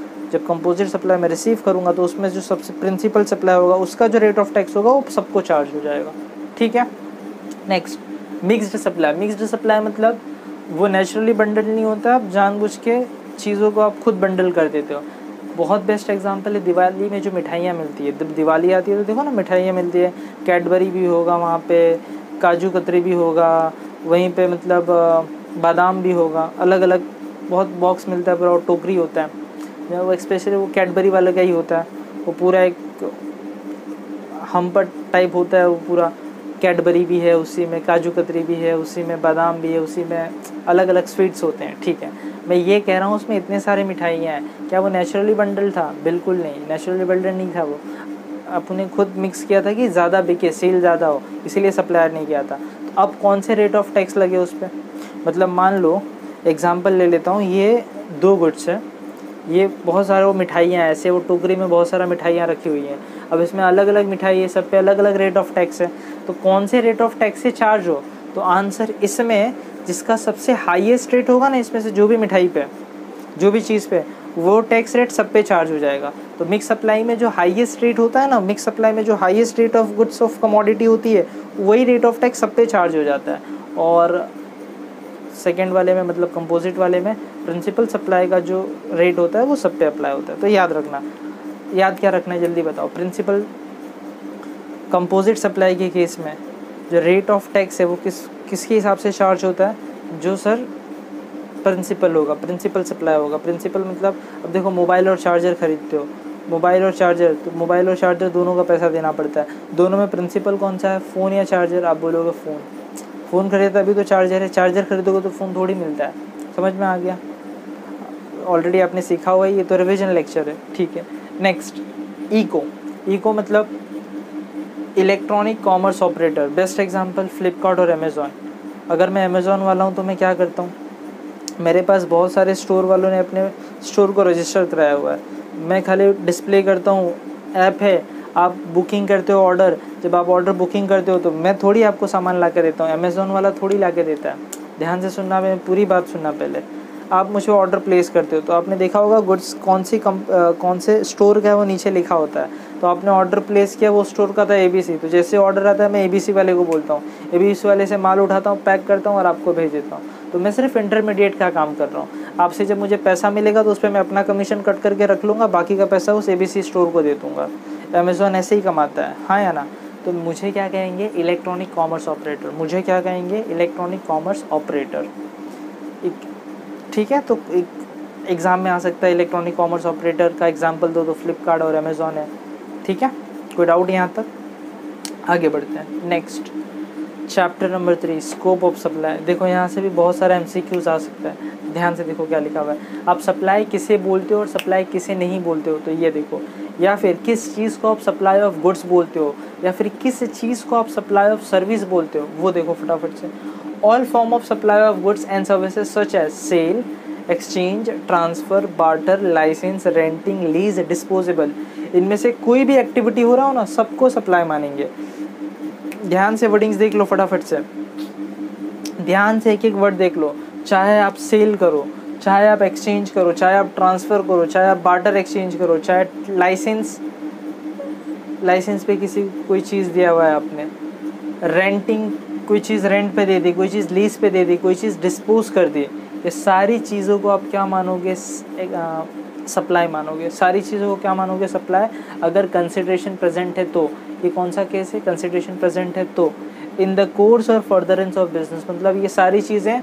तो उसमें जो सबसे प्रिंसिपल सप्लाई होगा उसका जो रेट ऑफ टैक्स होगा वो सबको चार्ज हो जाएगा, ठीक है। Next, mixed supply. Mixed supply मतलब वो नेचुरली बंडल नहीं होता, आप जानबूझ के चीज़ों को आप खुद बंडल कर देते हो। बहुत बेस्ट एग्जांपल है दिवाली में जो मिठाइयाँ मिलती है। जब दिवाली आती है तो देखो ना मिठाइयाँ मिलती है, कैडबरी भी होगा वहाँ पे, काजू कतरी भी होगा वहीं पे, मतलब बादाम भी होगा, अलग अलग बहुत बॉक्स मिलता है, पूरा टोकरी होता है। वो स्पेशली वो कैडबरी वाला का ही होता है, वो पूरा एक हम्पर टाइप होता है, वो पूरा कैडबरी भी है उसी में, काजू कतरी भी है उसी में, बादाम भी है उसी में, अलग अलग स्वीट्स होते हैं, ठीक है। मैं ये कह रहा हूँ उसमें इतने सारे मिठाइयाँ हैं, क्या वो नेचुरली बंडल था? बिल्कुल नहीं, नेचुरली बंडल नहीं था वो, अपने खुद मिक्स किया था कि ज़्यादा बिके, सेल ज़्यादा हो, इसीलिए सप्लायर नहीं किया था। तो अब कौन से रेट ऑफ टैक्स लगे उस पर? मतलब मान लो एग्जाम्पल ले लेता हूँ, ये 2 गुड्स है, ये बहुत सारे वो मिठाइयाँ हैं, ऐसे वो टोकरी में बहुत सारा मिठाइयाँ रखी हुई हैं। अब इसमें अलग अलग मिठाई है, सब पे अलग अलग रेट ऑफ टैक्स है, तो कौन से रेट ऑफ टैक्स से चार्ज हो? तो आंसर, इसमें जिसका सबसे हाईएस्ट रेट होगा ना, इसमें से जो भी मिठाई पे, जो भी चीज़ पे, वो टैक्स रेट सब पे चार्ज हो जाएगा। तो मिक्स सप्लाई में जो हाईएस्ट रेट होता है ना, मिक्स सप्लाई में जो highest rate of goods of commodity होती है, वही रेट ऑफ टैक्स सब पे चार्ज हो जाता है। और सेकेंड वाले में, मतलब कंपोजिट वाले में, प्रिंसिपल सप्लाई का जो रेट होता है वो सब पे अप्लाई होता है। तो याद रखना, याद क्या रखना है जल्दी बताओ। प्रिंसिपल कंपोजिट सप्लाई के केस में जो रेट ऑफ टैक्स है वो किसके हिसाब से चार्ज होता है? जो सर प्रिंसिपल होगा, प्रिंसिपल सप्लाई होगा। प्रिंसिपल मतलब, अब देखो मोबाइल और चार्जर खरीदते हो, मोबाइल और चार्जर, तो मोबाइल और चार्जर दोनों का पैसा देना पड़ता है। दोनों में प्रिंसिपल कौन सा है? फ़ोन या चार्जर? आप बोलोगे फ़ोन। फ़ोन खरीदा अभी तो चार्जर है, चार्जर खरीदोगे तो फ़ोन थोड़ी मिलता है। समझ में आ गया? ऑलरेडी आपने सीखा हुआ है, ये तो रिविजन लेक्चर है, ठीक है। Next, ECO. इको मतलब electronic commerce operator. Best example Flipkart और अमेज़ॉन। अगर मैं अमेज़ॉन वाला हूँ तो मैं क्या करता हूँ, मेरे पास बहुत सारे स्टोर वालों ने अपने स्टोर को रजिस्टर कराया हुआ है, मैं खाली डिस्प्ले करता हूँ, ऐप है, आप बुकिंग करते हो ऑर्डर, जब आप ऑर्डर बुकिंग करते हो तो मैं थोड़ी आपको सामान ला के देता हूँ, अमेज़ॉन वाला थोड़ी ला के देता है। ध्यान से सुनना, मैं पूरी बात सुनना पहले। आप मुझे ऑर्डर प्लेस करते हो तो आपने देखा होगा गुड्स कौन से स्टोर का है वो नीचे लिखा होता है। तो आपने ऑर्डर प्लेस किया, वो स्टोर का था ABC, तो जैसे ऑर्डर आता है मैं ABC वाले को बोलता हूँ, ABC वाले से माल उठाता हूँ, पैक करता हूँ और आपको भेज देता हूँ। तो मैं सिर्फ इंटरमीडिएट का काम कर रहा हूँ। आपसे जब मुझे पैसा मिलेगा तो उस पर मैं अपना कमीशन कट करके रख लूँगा, बाकी का पैसा उस ABC स्टोर को दे दूँगा। अमेज़ॉन ऐसे ही कमाता है, हाँ या ना? तो मुझे क्या कहेंगे? Electronic commerce operator. मुझे क्या कहेंगे? Electronic commerce operator. ठीक है, तो एक एग्ज़ाम में आ सकता है इलेक्ट्रॉनिक कॉमर्स ऑपरेटर का एग्जांपल दो तो फ्लिपकार्ट और अमेज़ॉन है। ठीक है, कोई डाउट यहाँ तक? आगे बढ़ते हैं। Next chapter number 3, scope of supply. देखो यहाँ से भी बहुत सारा MCQs आ सकता है, ध्यान से देखो क्या लिखा हुआ है। आप सप्लाई किसे बोलते हो और सप्लाई किसे नहीं बोलते हो, तो ये देखो। या फिर किस चीज़ को आप सप्लाई ऑफ गुड्स बोलते हो, या फिर किस चीज़ को आप सप्लाई ऑफ सर्विस बोलते हो, वो देखो फटाफट से। All form of supply of goods and services such as sale, exchange, transfer, barter, licence, renting, lease, disposable, इनमें से कोई भी एक्टिविटी हो रहा हो ना, सबको सप्लाई मानेंगे। ध्यान से वर्डिंग्स देख लो फटाफट से, ध्यान से एक एक वर्ड देख लो। चाहे आप सेल करो, चाहे आप एक्सचेंज करो, चाहे आप ट्रांसफ़र करो, चाहे आप बार्टर एक्सचेंज करो, चाहे लाइसेंस पे किसी कोई चीज़ दिया हुआ है आपने, रेंटिंग, कोई चीज़ रेंट पे दे दी, कोई चीज़ लीज पे दे दी, कोई चीज़ डिस्पोज कर दी, ये सारी चीज़ों को आप क्या मानोगे? सप्लाई मानोगे। सारी चीज़ों को क्या मानोगे? सप्लाई। अगर कंसिडरेशन प्रेजेंट है तो। ये कौन सा केस है? कंसिडरेशन प्रेजेंट है तो। In the course or furtherance of business, मतलब ये सारी चीज़ें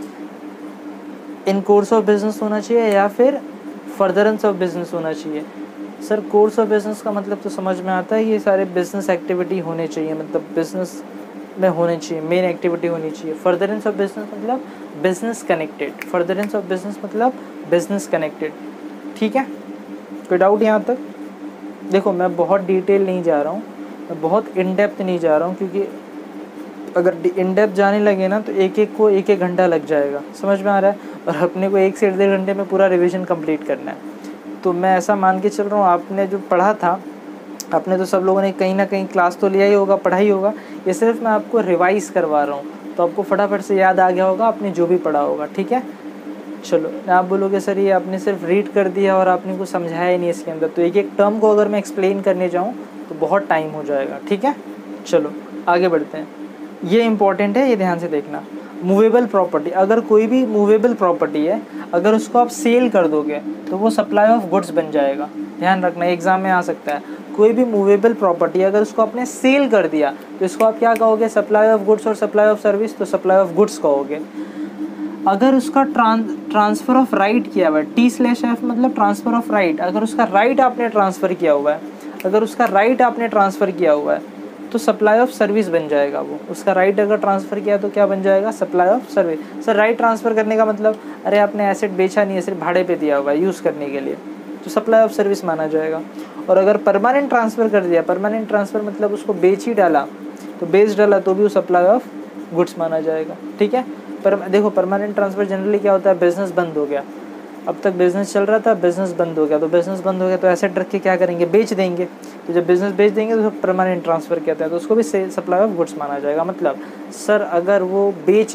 इन कोर्स ऑफ बिजनेस होना चाहिए या फिर फर्दरेंस ऑफ बिजनेस होना चाहिए। सर कोर्स ऑफ बिजनेस का मतलब तो समझ में आता है, ये सारे बिजनेस एक्टिविटी होने चाहिए, मतलब बिजनेस में होने चाहिए, मेन एक्टिविटी होनी चाहिए। फर्दरेंस ऑफ बिजनेस मतलब business connected, furtherance of business मतलब बिजनेस कनेक्टेड। ठीक है, कोई डाउट यहाँ तक? देखो मैं बहुत डिटेल नहीं जा रहा हूँ, मैं बहुत इन डेप्थ नहीं जा रहा हूँ, क्योंकि अगर इन डेप्थ जाने लगे ना तो एक एक को एक एक घंटा लग जाएगा, समझ में आ रहा है? और अपने को 1 से 1.5 घंटे में पूरा रिवीजन कंप्लीट करना है। तो मैं ऐसा मान के चल रहा हूँ, आपने जो पढ़ा था, आपने तो सब लोगों ने कहीं ना कहीं क्लास तो लिया ही होगा, पढ़ा ही होगा। ये सिर्फ मैं आपको रिवाइज़ करवा रहा हूँ, तो आपको फटाफट से याद आ गया होगा आपने जो भी पढ़ा होगा। ठीक है, चलो। आप बोलोगे सर ये आपने सिर्फ रीड कर दिया और आपने कुछ समझाया ही नहीं इसके अंदर, तो एक एक टर्म को अगर मैं एक्सप्लेन करने जाऊँ तो बहुत टाइम हो जाएगा। ठीक है, चलो आगे बढ़ते हैं। ये इंपॉर्टेंट है, ये ध्यान से देखना। मूवेबल प्रॉपर्टी, अगर कोई भी मूवेबल प्रॉपर्टी है, अगर उसको आप सेल कर दोगे तो वो सप्लाई ऑफ गुड्स बन जाएगा। ध्यान रखना, एग्जाम में आ सकता है। कोई भी मूवेबल प्रॉपर्टी अगर उसको आपने सेल कर दिया तो इसको आप क्या कहोगे? Supply of goods. और सप्लाई ऑफ सर्विस तो सप्लाई ऑफ गुड्स कहोगे। अगर उसका ट्रांसफ़र ऑफ राइट किया हुआ है, T/F मतलब ट्रांसफ़र ऑफ राइट, अगर उसका राइट आपने ट्रांसफ़र किया हुआ है, अगर उसका राइट आपने ट्रांसफ़र किया हुआ है तो सप्लाई ऑफ सर्विस बन जाएगा वो। उसका राइट अगर ट्रांसफ़र किया तो क्या बन जाएगा? Supply of service. Sir right transfer करने का मतलब, अरे आपने एसेट बेचा नहीं है, सिर्फ भाड़े पे दिया हुआ है यूज़ करने के लिए, तो सप्लाई ऑफ सर्विस माना जाएगा। और अगर परमानेंट ट्रांसफ़र कर दिया, परमानेंट ट्रांसफ़र मतलब उसको बेच ही डाला, तो बेच डाला तो भी वो सप्लाई ऑफ गुड्स माना जाएगा। ठीक है, पर देखो परमानेंट ट्रांसफ़र जनरली क्या होता है? बिज़नेस बंद हो गया, अब तक बिज़नेस चल रहा था, बिज़नेस बंद हो गया, तो बिज़नेस बंद हो गया तो एसेट रख के क्या करेंगे? बेच देंगे। तो जब बिज़नेस बेच देंगे तो परमानेंट ट्रांसफ़र कहते हैं, तो उसको भी सप्लाई ऑफ गुड्स माना जाएगा। मतलब सर अगर वो बेच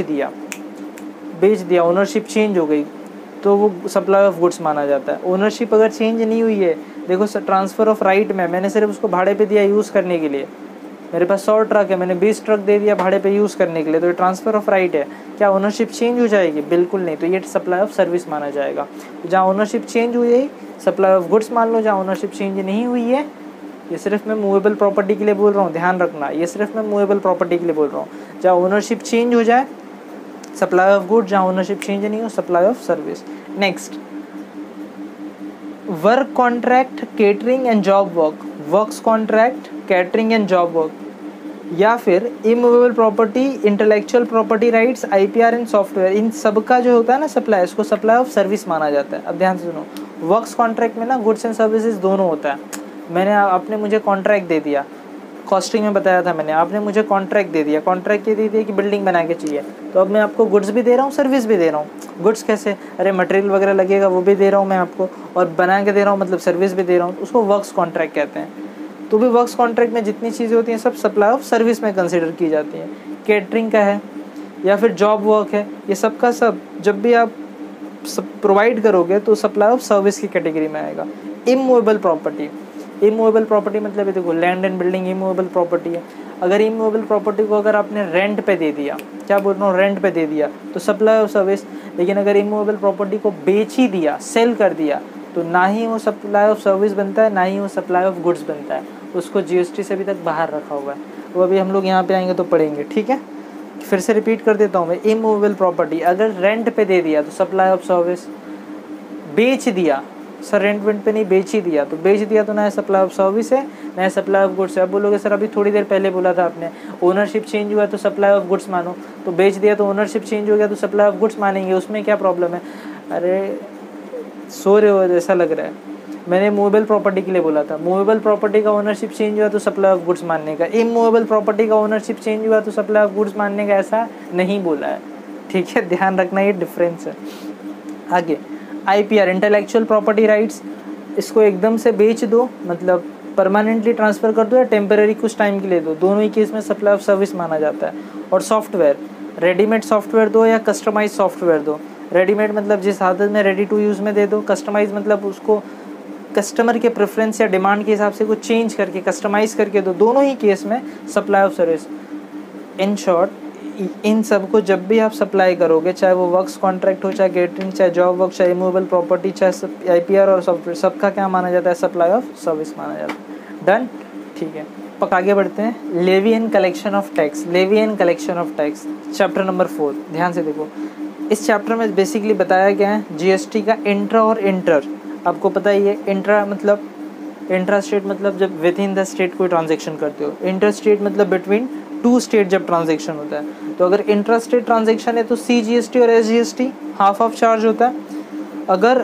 दिया, ओनरशिप चेंज हो गई तो वो सप्लाई ऑफ गुड्स माना जाता है। ओनरशिप अगर चेंज नहीं हुई है, देखो सर ट्रांसफ़र ऑफ राइट में मैंने सिर्फ उसको भाड़े पे दिया यूज़ करने के लिए, मेरे पास 100 ट्रक है, मैंने 20 ट्रक दे दिया भाड़े पे यूज़ करने के लिए, तो ये ट्रांसफ़र ऑफ राइट है। क्या ओनरशिप चेंज हो जाएगी? बिल्कुल नहीं, तो ये सप्लाई ऑफ सर्विस माना जाएगा। तो जहाँ ओनरशिप चेंज हुई है सप्लाई ऑफ गुड्स मान लो, जहाँ ओनरशिप चेंज नहीं हुई है, ये सिर्फ मैं मूवेबल प्रॉपर्टी के लिए बोल रहा हूँ, ध्यान रखना, ये सिर्फ मैं मूवेबल प्रॉपर्टी के लिए बोल रहा हूँ। जहाँ ओनरशिप चेंज हो जाए सप्लाई ऑफ गुड, जहाँ ओनरशिप चेंज नहीं हो supply of service. Next, work contract, catering and job work, works contract, catering and job work, या फिर immovable property, intellectual property rights, IPR and software, इन सब का जो होता है ना सप्लाई, इसको सप्लाई ऑफ सर्विस माना जाता है। अब ध्यान से सुनो, वर्क्स कॉन्ट्रैक्ट में ना गुड्स एंड सर्विसेज दोनों होता है। आपने मुझे कॉन्ट्रैक्ट दे दिया, कॉस्टिंग में बताया था मैंने, आपने मुझे कॉन्ट्रैक्ट दे दिया, कॉन्ट्रैक्ट ये दे दिया कि बिल्डिंग बना के चाहिए, तो अब मैं आपको गुड्स भी दे रहा हूँ, सर्विस भी दे रहा हूँ। गुड्स कैसे? अरे मटेरियल वगैरह लगेगा वो भी दे रहा हूँ मैं आपको, और बना के दे रहा हूँ मतलब सर्विस भी दे रहा हूँ, उसको वर्क्स कॉन्ट्रैक्ट कहते हैं। तो भी वर्क्स कॉन्ट्रैक्ट में जितनी चीज़ें होती हैं सब सप्लाई ऑफ सर्विस में कंसिडर की जाती हैं। केटरिंग का है या फिर जॉब वर्क है, ये सब का सब जब भी आप प्रोवाइड करोगे तो सप्लाई ऑफ सर्विस की कैटेगरी में आएगा। इमूवेबल प्रॉपर्टी, इमूवेबल प्रॉपर्टी मतलब ये देखो land and building immovable property है। अगर इमूवेबल प्रॉपर्टी को अगर आपने रेंट पे दे दिया, क्या बोल रहा हूँ, रेंट पे दे दिया, तो सप्लाई ऑफ सर्विस। लेकिन अगर इमूवेबल प्रॉपर्टी को बेच ही दिया, सेल कर दिया, तो ना ही वो सप्लाई ऑफ सर्विस बनता है, ना ही वो सप्लाई ऑफ गुड्स बनता है, उसको जीएसटी से अभी तक बाहर रखा हुआ है, वो अभी हम लोग यहाँ पे आएंगे तो पढ़ेंगे, ठीक है। फिर से रिपीट कर देता हूँ मैं, इमूवेबल प्रॉपर्टी अगर रेंट पे दे दिया तो सप्लाई ऑफ सर्विस, बेच दिया सर रेंट वेंट पे नहीं, बेच ही दिया, तो बेच दिया तो नया सप्लाई ऑफ सर्विस है, नया सप्लाई ऑफ गुड्स है। अब बोलोगे सर अभी थोड़ी देर पहले बोला था आपने ओनरशिप चेंज हुआ तो सप्लाई ऑफ गुड्स मानो, तो बेच दिया तो ओनरशिप चेंज हो गया तो सप्लाई ऑफ गुड्स मानेंगे, उसमें क्या प्रॉब्लम है? अरे सो रहे हो जैसा लग रहा है, मैंने मूवेबल प्रॉपर्टी के लिए बोला था। मूवेबल प्रॉपर्टी का ओनरशिप चेंज हुआ तो सप्लाई ऑफ गुड्स मानने का, इमूवेबल प्रॉपर्टी का ओनरशिप चेंज हुआ तो सप्लाई ऑफ गुड्स मानने का ऐसा नहीं बोला है, ठीक है, ध्यान रखना ये डिफरेंस है। आगे आईपीआर इंटेलेक्चुअल प्रॉपर्टी राइट्स, इसको एकदम से बेच दो मतलब परमानेंटली ट्रांसफ़र कर दो या टेम्पररी कुछ टाइम के लिए दो, दोनों ही केस में सप्लाई ऑफ सर्विस माना जाता है। और सॉफ्टवेयर, रेडीमेड सॉफ्टवेयर दो या कस्टमाइज सॉफ्टवेयर दो। रेडीमेड मतलब जिस हालत में रेडी टू यूज़ में दे दो, कस्टमाइज मतलब उसको कस्टमर के प्रेफरेंस या डिमांड के हिसाब से कुछ चेंज करके कस्टमाइज़ करके दो, दोनों ही केस में supply of service. In short इन सब को जब भी आप सप्लाई करोगे, चाहे वो वर्क्स कॉन्ट्रैक्ट हो, चाहे केटरिंग, चाहे जॉब वर्क, चाहे इमूवेबल प्रॉपर्टी, चाहे आईपीआर और सॉफ्टवेयर, सबका क्या माना जाता है? सप्लाई ऑफ सर्विस माना जाता है। डन, ठीक है। अब आगे बढ़ते हैं, levy and collection of tax. Levy and collection of tax, chapter number 4, ध्यान से देखो। इस चैप्टर में बेसिकली बताया गया है जीएसटी का इंट्रा और इंटर। आपको पता ही है इंट्रा मतलब, इंट्रा स्टेट मतलब जब विद इन द स्टेट कोई ट्रांजेक्शन करते हो, इंटर स्टेट मतलब बिटवीन टू स्टेट जब ट्रांजेक्शन होता है। तो अगर इंट्रा स्टेट ट्रांजेक्शन है तो CGST और SGST हाफ ऑफ चार्ज होता है। अगर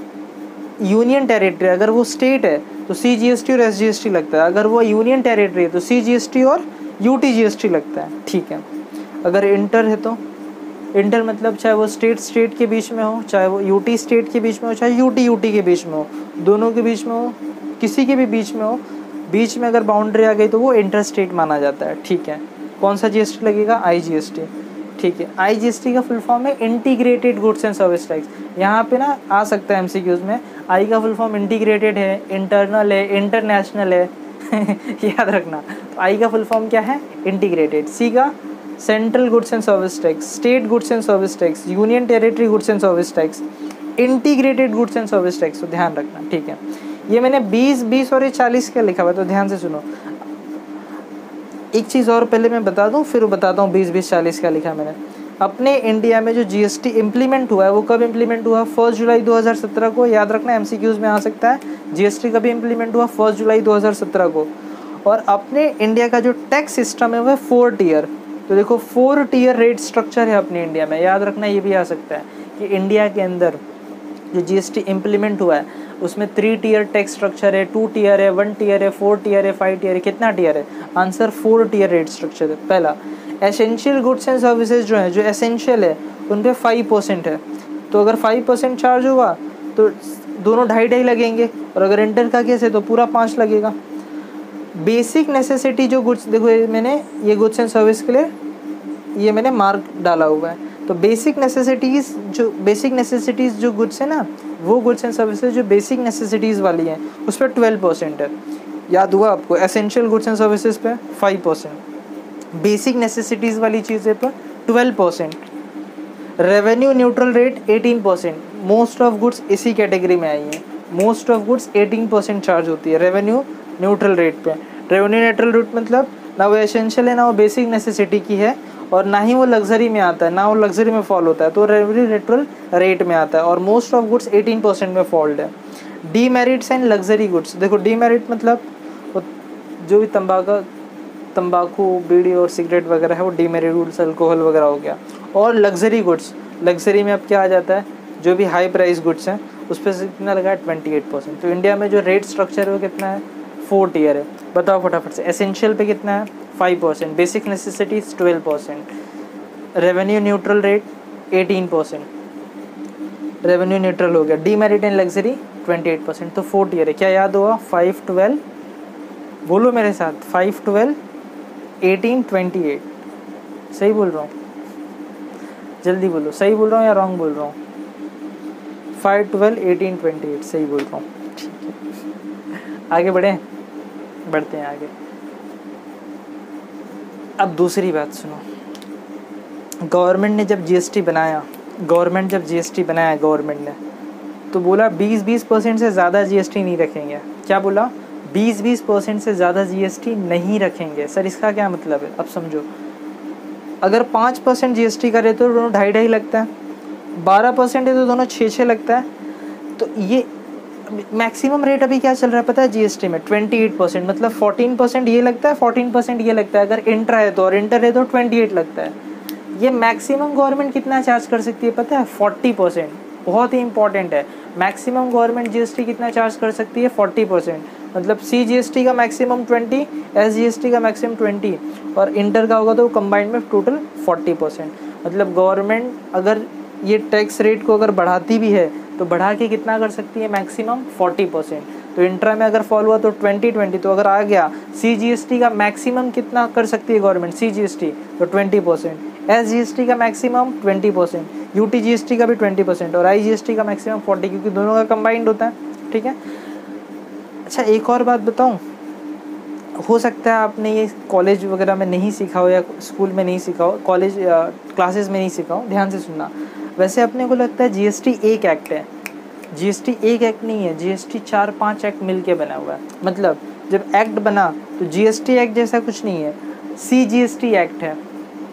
यूनियन टेरिटरी, अगर वो स्टेट है तो CGST और SGST लगता है, अगर वो यूनियन टेरिटरी है तो CGST और UTGST लगता है, ठीक है। अगर इंटर है तो इंटर मतलब चाहे वो स्टेट के बीच में हो, चाहे वो UT स्टेट के बीच में हो, चाहे UT के बीच में हो, दोनों के बीच में हो, किसी के भी बीच में हो, बीच में अगर बाउंड्री आ गई तो वो इंटर स्टेट माना जाता है, ठीक है। कौन सा GST लगेगा? IGST, ठीक है। IGST का फुल फॉर्म है integrated goods and service tax. यहाँ पे ना आ सकता है MCQs में, आई का फुल फॉर्म इंटीग्रेटेड है, इंटरनल है, इंटरनेशनल है याद रखना। तो आई का फुल फॉर्म क्या है? इंटीग्रेटेड। सी का central goods and service tax, state goods and service tax, union territory goods and service tax, integrated goods and service tax, तो ध्यान रखना, ठीक है। ये मैंने 20 और 40 का लिखा हुआ, तो ध्यान से सुनो। एक चीज़ और पहले मैं बता दूं, फिर बताता हूँ 20-40 का लिखा मैंने। अपने इंडिया में जो GST इम्प्लीमेंट हुआ है वो कब इम्प्लीमेंट हुआ? 1 जुलाई 2017 को। याद रखना, MCQs में आ सकता है। GST कभी इम्प्लीमेंट हुआ? 1 जुलाई 2017 को। और अपने इंडिया का जो टैक्स सिस्टम है वो है 4 टियर। तो देखो 4 टियर रेट स्ट्रक्चर है अपने इंडिया में, याद रखना। ये भी आ सकता है कि इंडिया के अंदर जो GST इम्प्लीमेंट हुआ है उसमें 3 टियर टैक्स स्ट्रक्चर है, 2 टियर है, 1 टियर है, 4 टियर है, 5 टियर है। कितना टियर है? आंसर 4 टियर रेट स्ट्रक्चर है। पहला, एसेंशियल गुड्स एंड सर्विसेज जो है, जो एसेंशियल है उन पे 5% है। तो अगर 5% चार्ज हुआ तो दोनों 2.5 लगेंगे, और अगर इंटर का केस है तो पूरा 5 लगेगा। बेसिक नेसेसिटी जो गुड्स, देखो मैंने ये गुड्स एंड सर्विस के लिए ये मैंने मार्क डाला हुआ है। तो बेसिक नेसेसिटीज़ जो गुड्स है ना, वो गुड्स एंड सर्विसेज जो बेसिक नेसेसिटीज़ वाली हैं उस पर 12% है। याद हुआ आपको? एसेंशियल गुड्स एंड सर्विसेज पे 5%, बेसिक नेसेसिटीज़ वाली चीज़ें पर 12%, revenue neutral rate 18%। Most of goods इसी कैटेगरी में आई हैं। मोस्ट ऑफ गुड्स 18% चार्ज होती है रेवेन्यू न्यूट्रल रेट पे। रेवेन्यू न्यूट्रल रेट मतलब ना वो एसेंशियल है, ना वो बेसिक नेसेसिटी की है, और ना ही वो लग्जरी में आता है, ना वो लग्जरी में फॉल होता है, तो रेवेन्यू न्यूट्रल रेट में आता है। और मोस्ट ऑफ गुड्स 18% में फॉल्ड है। डीमेरिट्स एंड लग्जरी गुड्स, देखो डीमेरिट मतलब जो भी तंबाकू, बीड़ी और सिगरेट वगैरह है वो डीमेरिट गुड्स, अल्कोहल वगैरह हो गया। और लग्जरी गुड्स, लग्जरी में अब क्या आ जाता है? जो भी हाई प्राइस गुड्स हैं उस पर कितना लगा है? 28%। तो इंडिया में जो रेट स्ट्रक्चर है वो कितना है? 4 टियर है। बताओ फटाफट से। एसेंशियल पे कितना है? 5%, basic necessities 12%, revenue neutral rate 18%, revenue neutral हो गया। Demerit and luxury 28%। तो 4 टियर है। क्या याद हुआ? 5, 12, बोलो मेरे साथ, 5, 12, 18, 28। सही बोल रहा हूँ? जल्दी बोलो, सही बोल रहा हूँ या रॉन्ग बोल रहा हूँ? 5, 12, 18, 28 सही बोल रहा हूँ, ठीक है। आगे बढ़ते हैं आगे। अब दूसरी बात सुनो। गवर्नमेंट ने जब GST बनाया, गवर्नमेंट ने तो बोला 20% से ज़्यादा GST नहीं रखेंगे। क्या बोला? 20% से ज़्यादा GST नहीं रखेंगे। सर इसका क्या मतलब है, अब समझो। अगर 5% GST करे तो दोनों 2.5 लगता है, 12% है तो दोनों 6 लगता है। तो ये मैक्सिमम रेट अभी क्या चल रहा है पता है GST में, 28%, मतलब 14% ये लगता है, 14% ये लगता है। अगर इंट्रा है तो, और इंटर है तो 28 लगता है। ये मैक्सिमम गवर्नमेंट कितना चार्ज कर सकती है पता है, 40%। बहुत ही इंपॉर्टेंट है, मैक्सिमम गवर्नमेंट GST कितना चार्ज कर सकती है, 40%। मतलब CGST का मैक्सिमम 20, SGST का मैक्सिमम 20, और इंटर का होगा तो कंबाइंड में टोटल 40%। मतलब गवर्नमेंट अगर ये टैक्स रेट को अगर बढ़ाती भी है तो बढ़ा के कितना कर सकती है, मैक्सिमम 40%। तो इंट्रा में अगर फॉल हुआ तो 20, तो अगर आ गया CGST का मैक्सिमम कितना कर सकती है गवर्नमेंट, CGST तो 20%, SGST का मैक्सिमम 20%, UTGST का भी 20%, और IGST का मैक्सिमम 40, क्योंकि दोनों का कंबाइंड होता है। ठीक है। अच्छा एक और बात बताऊं, हो सकता है आपने ये कॉलेज वगैरह में नहीं सीखा हो या स्कूल में नहीं सीखा हो, कॉलेज क्लासेस में नहीं सीखा हो, ध्यान से सुनना। वैसे अपने को लगता है GST एक एक्ट है, GST एक एक्ट नहीं है, GST 4-5 एक्ट मिल के बना हुआ है। मतलब जब एक्ट बना तो GST एक्ट जैसा कुछ नहीं है, CGST एक्ट है,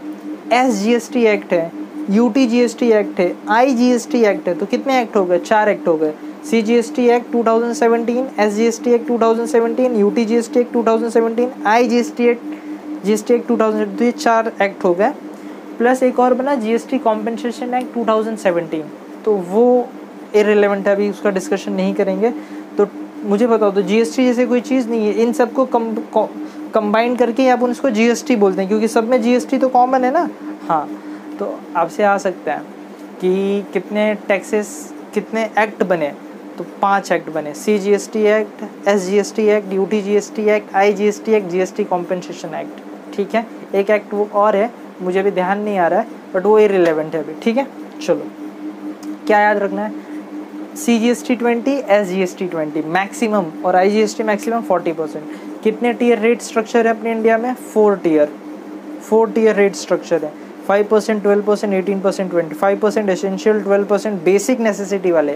SGST एक्ट है, UTGST एक्ट है, IGST एक्ट है। तो कितने एक्ट हो गए, 4 एक्ट हो गए। CGST act 2017, SGST act 2017, UTGST act 2017, IGST act 2017, तो ये 4 एक्ट हो गए। प्लस एक और बना GST कॉम्पनसेशन एक्ट 2017, तो वो इररिलेवेंट है, अभी उसका डिस्कशन नहीं करेंगे। तो मुझे बताओ, तो GST जैसे कोई चीज़ नहीं है, इन सबको कंबाइन करके अपन उसको GST बोलते हैं, क्योंकि सब में GST तो कॉमन है ना। हाँ, तो आपसे आ सकता है कि कितने टैक्सेस, कितने एक्ट बने, तो 5 एक्ट बने, CGST act, SGST act, UTGST act, IGST act, GST compensation act. ठीक है, एक एक्ट वो और है, मुझे भी ध्यान नहीं आ रहा है, बट वो इररिलेवेंट है अभी। ठीक है, चलो क्या याद रखना है, CGST 20, SGST 20 मैक्सिमम, और IGST मैक्सिमम 40%। कितने टीयर रेट स्ट्रक्चर है अपने इंडिया में, 4 टीयर रेट स्ट्रक्चर है। 5%, 12%, 18%, 25% एसेंशियल, 12% बेसिक नेसेसिटी वाले,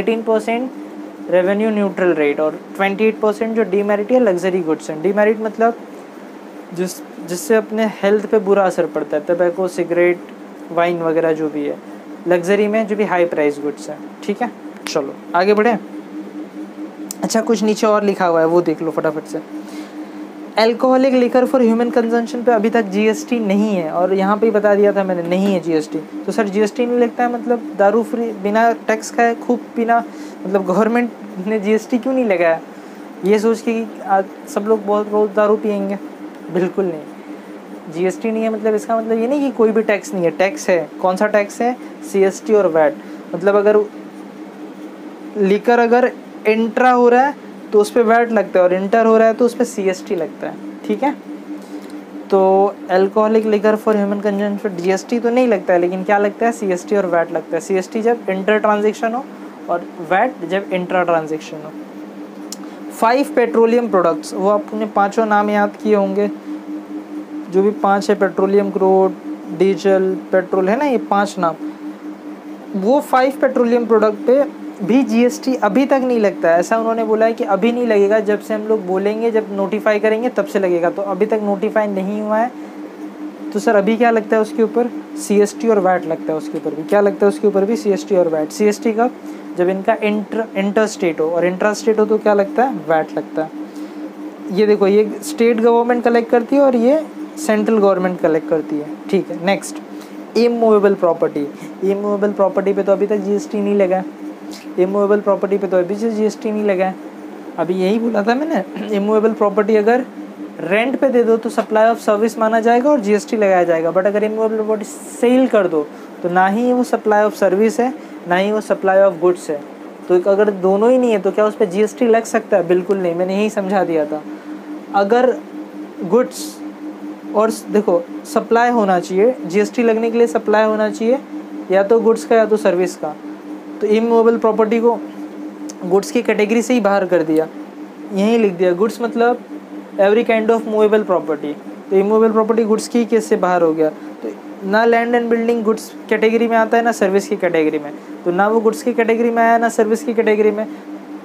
18% रेवेन्यू न्यूट्रल रेट, और 28% जो डीमेरिट या लग्जरी गुड्स हैं। डीमेरिट मतलब जिससे अपने हेल्थ पे बुरा असर पड़ता है, टबैको, सिगरेट, वाइन वगैरह जो भी है। लग्जरी में जो भी हाई प्राइस गुड्स हैं। ठीक है, चलो आगे बढ़े। अच्छा कुछ नीचे और लिखा हुआ है, वो देख लो फटाफट से। Alcoholic liquor for human consumption पे अभी तक GST नहीं है, और यहाँ पे ही बता दिया था मैंने, नहीं है GST। तो सर GST नहीं लगता है मतलब दारू फ्री बिना टैक्स खाए खूब पीना, मतलब गवर्नमेंट ने GST क्यों नहीं लगाया, ये सोच के कि आज सब लोग बहुत बहुत दारू पियेंगे? बिल्कुल नहीं, GST नहीं है मतलब इसका मतलब ये नहीं कि कोई भी टैक्स नहीं है, टैक्स है। कौन सा टैक्स है, CST और वैट। मतलब अगर लिकर अगर इंट्रा हो रहा है तो उस पर वैट लगता है, और इंटर हो रहा है तो उस पर CST लगता है। ठीक है, तो alcoholic liquor for human consumption GST तो नहीं लगता है, लेकिन क्या लगता है, CST और वैट लगता है। CST जब इंटर ट्रांजेक्शन हो, और वैट जब इंट्रा ट्रांजेक्शन हो। 5 पेट्रोलियम प्रोडक्ट्स, वो आपने 5 नाम याद किए होंगे, जो भी 5 है, पेट्रोलियम, क्रूड, डीजल, पेट्रोल, है ना, ये 5 नाम। वो 5 पेट्रोलियम प्रोडक्ट पे भी GST अभी तक नहीं लगता है। ऐसा उन्होंने बोला है कि अभी नहीं लगेगा, जब से हम लोग बोलेंगे, जब नोटिफाई करेंगे तब से लगेगा। तो अभी तक नोटिफाई नहीं हुआ है, तो सर अभी क्या लगता है उसके ऊपर, CST और वैट लगता है उसके ऊपर भी। क्या लगता है उसके ऊपर भी, CST और वैट। CST कब, जब इनका इंटर स्टेट हो, और इंट्रा स्टेट हो तो क्या लगता है, वैट लगता है। ये देखो, ये स्टेट गवर्नमेंट कलेक्ट करती है और ये सेंट्रल गवर्नमेंट कलेक्ट करती है। ठीक है, next immovable property. Immovable property पे तो अभी तक GST नहीं लगा है। इमूवेबल प्रॉपर्टी पे तो अभी से GST नहीं लगा है। अभी यही बोला था मैंने, इमूवेबल प्रॉपर्टी अगर रेंट पे दे दो तो सप्लाई ऑफ सर्विस माना जाएगा और GST लगाया जाएगा। बट अगर इमूवेबल प्रॉपर्टी सेल कर दो तो ना ही वो सप्लाई ऑफ सर्विस है, ना ही वो सप्लाई ऑफ गुड्स है। तो अगर दोनों ही नहीं है तो क्या उस पर GST लग सकता है? बिल्कुल नहीं, मैंने यही समझा दिया था। अगर गुड्स और देखो सप्लाई होना चाहिए, GST लगने के लिए सप्लाई होना चाहिए, या तो गुड्स का या तो सर्विस का। तो इमूवेबल प्रॉपर्टी को गुड्स की कैटेगरी से ही बाहर कर दिया, यहीं लिख दिया गुड्स मतलब every kind of movable property. तो इमूवेबल प्रॉपर्टी गुड्स की केस से बाहर हो गया। तो ना land and building goods category में आता है, ना सर्विस की कैटेगरी में। तो ना वो गुड्स की कैटेगरी में आया, ना सर्विस की कैटेगरी में।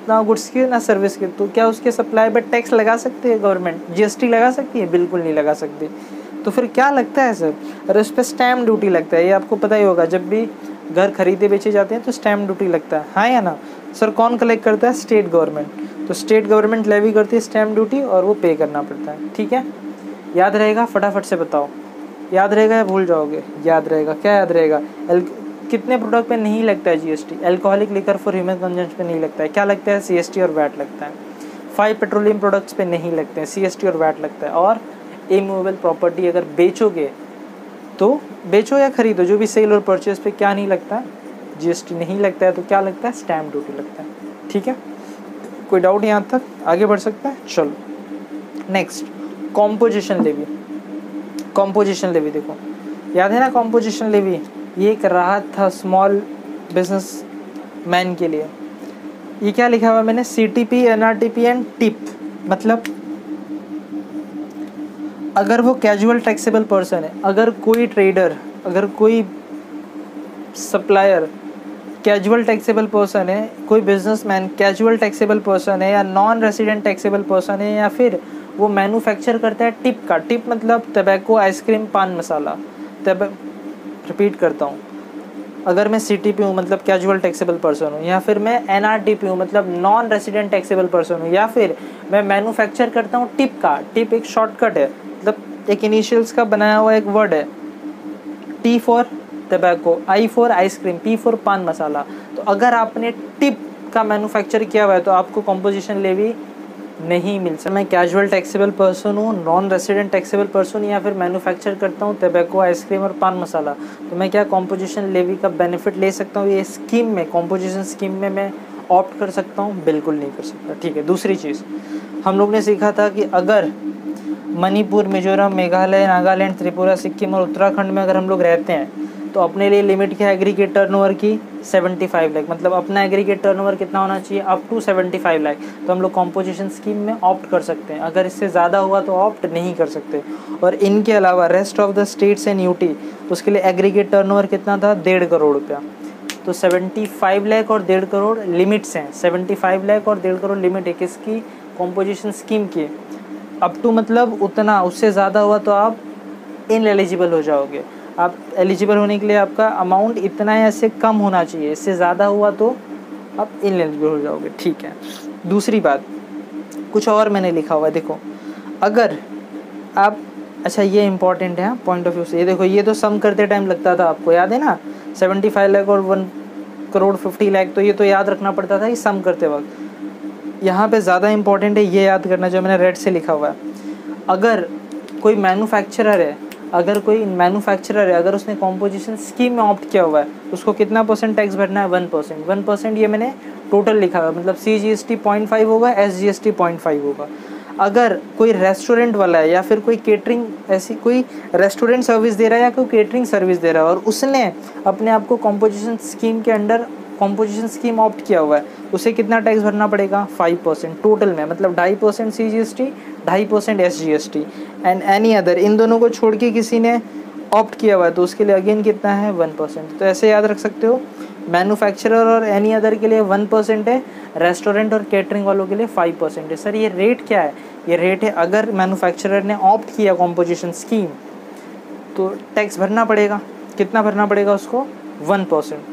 ना गुड्स की ना सर्विस की, तो क्या उसके सप्लाई पर टैक्स लगा सकती है गवर्नमेंट? जीएसटी लगा सकती है? बिल्कुल नहीं लगा सकती। तो फिर क्या लगता है सर? अरे उस पर स्टैम्प ड्यूटी लगता है, ये आपको पता ही होगा। जब भी घर खरीदे बेचे जाते हैं तो स्टैम्प ड्यूटी लगता है, हाँ या ना सर? कौन कलेक्ट करता है? State government. तो स्टेट गवर्नमेंट लेवी करती है स्टैम्प ड्यूटी और वो पे करना पड़ता है, ठीक है। याद रहेगा? फटाफट से बताओ, याद रहेगा या भूल जाओगे? याद रहेगा। क्या याद रहेगा? कितने प्रोडक्ट पे नहीं लगता है GST? Alcoholic liquor for human consumption पे नहीं लगता है, क्या लगता है? सीएसटी और वैट लगता है। 5 पेट्रोलियम प्रोडक्ट्स पे नहीं लगते हैं, सीएसटी और वैट लगता है। और इमूवेबल प्रॉपर्टी अगर बेचोगे तो बेचो या खरीदो, जो भी सेल और परचेज पे क्या नहीं लगता है? जीएसटी नहीं लगता है। तो क्या लगता है? स्टैम्प ड्यूटी लगता है, ठीक है। कोई डाउट यहाँ तक? आगे बढ़ सकता है? चलो next, composition levy. Composition levy देखो, याद है ना कॉम्पोजिशन लेवी? ये एक राहत था स्मॉल बिजनेस मैन के लिए। ये क्या लिखा हुआ मैंने? CTP, NRTP and TIP. मतलब अगर वो कैजुअल टैक्सेबल पर्सन है, अगर कोई ट्रेडर, अगर कोई सप्लायर कैजुअल टैक्सेबल पर्सन है, कोई बिजनेसमैन कैजुअल टैक्सेबल पर्सन है, या नॉन रेसिडेंट टैक्सेबल पर्सन है, या फिर वो मैन्युफैक्चर करता है टिप का। टिप मतलब टबैको, आइसक्रीम, पान मसाला। रिपीट करता हूँ, अगर मैं सीटीपी हूँ मतलब कैजुअल टैक्सेबल पर्सन हूँ, या फिर मैं एनआरटीपी हूँ मतलब नॉन रेसिडेंट टैक्सेबल पर्सन हूँ, या फिर मैं मैन्युफैक्चर करता हूँ टिप का। टिप एक शॉर्टकट है, मतलब एक इनिशियल्स का बनाया हुआ एक वर्ड है। T for tobacco, I for ice cream, P for paan masala. तो अगर आपने टिप का मैन्युफैक्चर किया हुआ है तो आपको कॉम्पोजिशन लेवी नहीं मिल सकता। मैं कैजुअल टैक्सेबल पर्सन हूँ, नॉन रेसिडेंट टैक्सेबल पर्सन, या फिर मैन्युफैक्चर करता हूँ टबैको, आइसक्रीम और पान मसाला, तो मैं क्या कॉम्पोजिशन लेवी का बेनिफिट ले सकता हूँ? ये स्कीम में, कॉम्पोजिशन स्कीम में मैं ऑप्ट कर सकता हूँ? बिल्कुल नहीं कर सकता, ठीक है। दूसरी चीज़ हम लोग ने सीखा था कि अगर मणिपुर, मिजोरम, मेघालय, नागालैंड, त्रिपुरा, सिक्किम और उत्तराखंड में अगर हम लोग रहते हैं तो अपने लिए लिमिट क्या है एग्रीगेट टर्नओवर की? 75 लाख। मतलब अपना एग्रीगेट टर्नओवर कितना होना चाहिए? Up to 75 lakh. तो हम लोग कॉम्पोजिशन स्कीम में ऑप्ट कर सकते हैं। अगर इससे ज़्यादा हुआ तो ऑप्ट नहीं कर सकते। और इनके अलावा rest of the states and UT, उसके लिए एग्रीगेट टर्नओवर कितना था? 1.5 करोड़ रुपया। तो 75 लाख और 1.5 करोड़ लिमिट्स हैं। 75 लाख और 1.5 करोड़ लिमिट है किसकी? कॉम्पोजिशन स्कीम की। अप टू मतलब उतना, उससे ज़्यादा हुआ तो आप इनएलिजिबल हो जाओगे। आप एलिजिबल होने के लिए आपका अमाउंट इतना है, इससे कम होना चाहिए, इससे ज़्यादा हुआ तो आप इनएलिजिबल हो जाओगे, ठीक है। दूसरी बात, कुछ और मैंने लिखा हुआ है, देखो अगर आप, अच्छा ये इंपॉर्टेंट है पॉइंट ऑफ व्यू से। ये देखो, ये तो सम करते टाइम लगता था, आपको याद है ना? 75 लाख और 1 करोड़ 50 लाख, तो ये तो याद रखना पड़ता था ये सम करते वक्त। यहाँ पे ज़्यादा इंपॉर्टेंट है ये याद करना जो मैंने रेड से लिखा हुआ है। अगर कोई मैन्युफैक्चरर है, अगर उसने कॉम्पोजिशन स्कीम में ऑप्ट किया हुआ है, उसको कितना % टैक्स भरना है? 1%। 1% ये मैंने टोटल लिखा हुआ है, मतलब CGST 0.5 होगा, SGST 0.5 होगा। अगर कोई रेस्टोरेंट वाला है या फिर कोई केटरिंग, ऐसी कोई रेस्टोरेंट सर्विस दे रहा है या कोई केटरिंग सर्विस दे रहा है और उसने अपने आप को कॉम्पोजिशन स्कीम के अंडर कॉम्पोजिशन स्कीम ऑप्ट किया हुआ है, उसे कितना टैक्स भरना पड़ेगा? 5% टोटल में, मतलब 2.5% CGST, 2.5% SGST। And any other, इन दोनों को छोड़ के किसी ने ऑप्ट किया हुआ है तो उसके लिए अगेन कितना है? 1%। तो ऐसे याद रख सकते हो, मैन्युफैक्चरर और एनी अदर के लिए 1% है, रेस्टोरेंट और केटरिंग वालों के लिए 5% है। सर ये रेट क्या है? ये रेट है अगर मैन्युफैक्चरर ने ऑप्ट किया कॉम्पोजिशन स्कीम तो टैक्स भरना पड़ेगा। कितना भरना पड़ेगा उसको? 1%।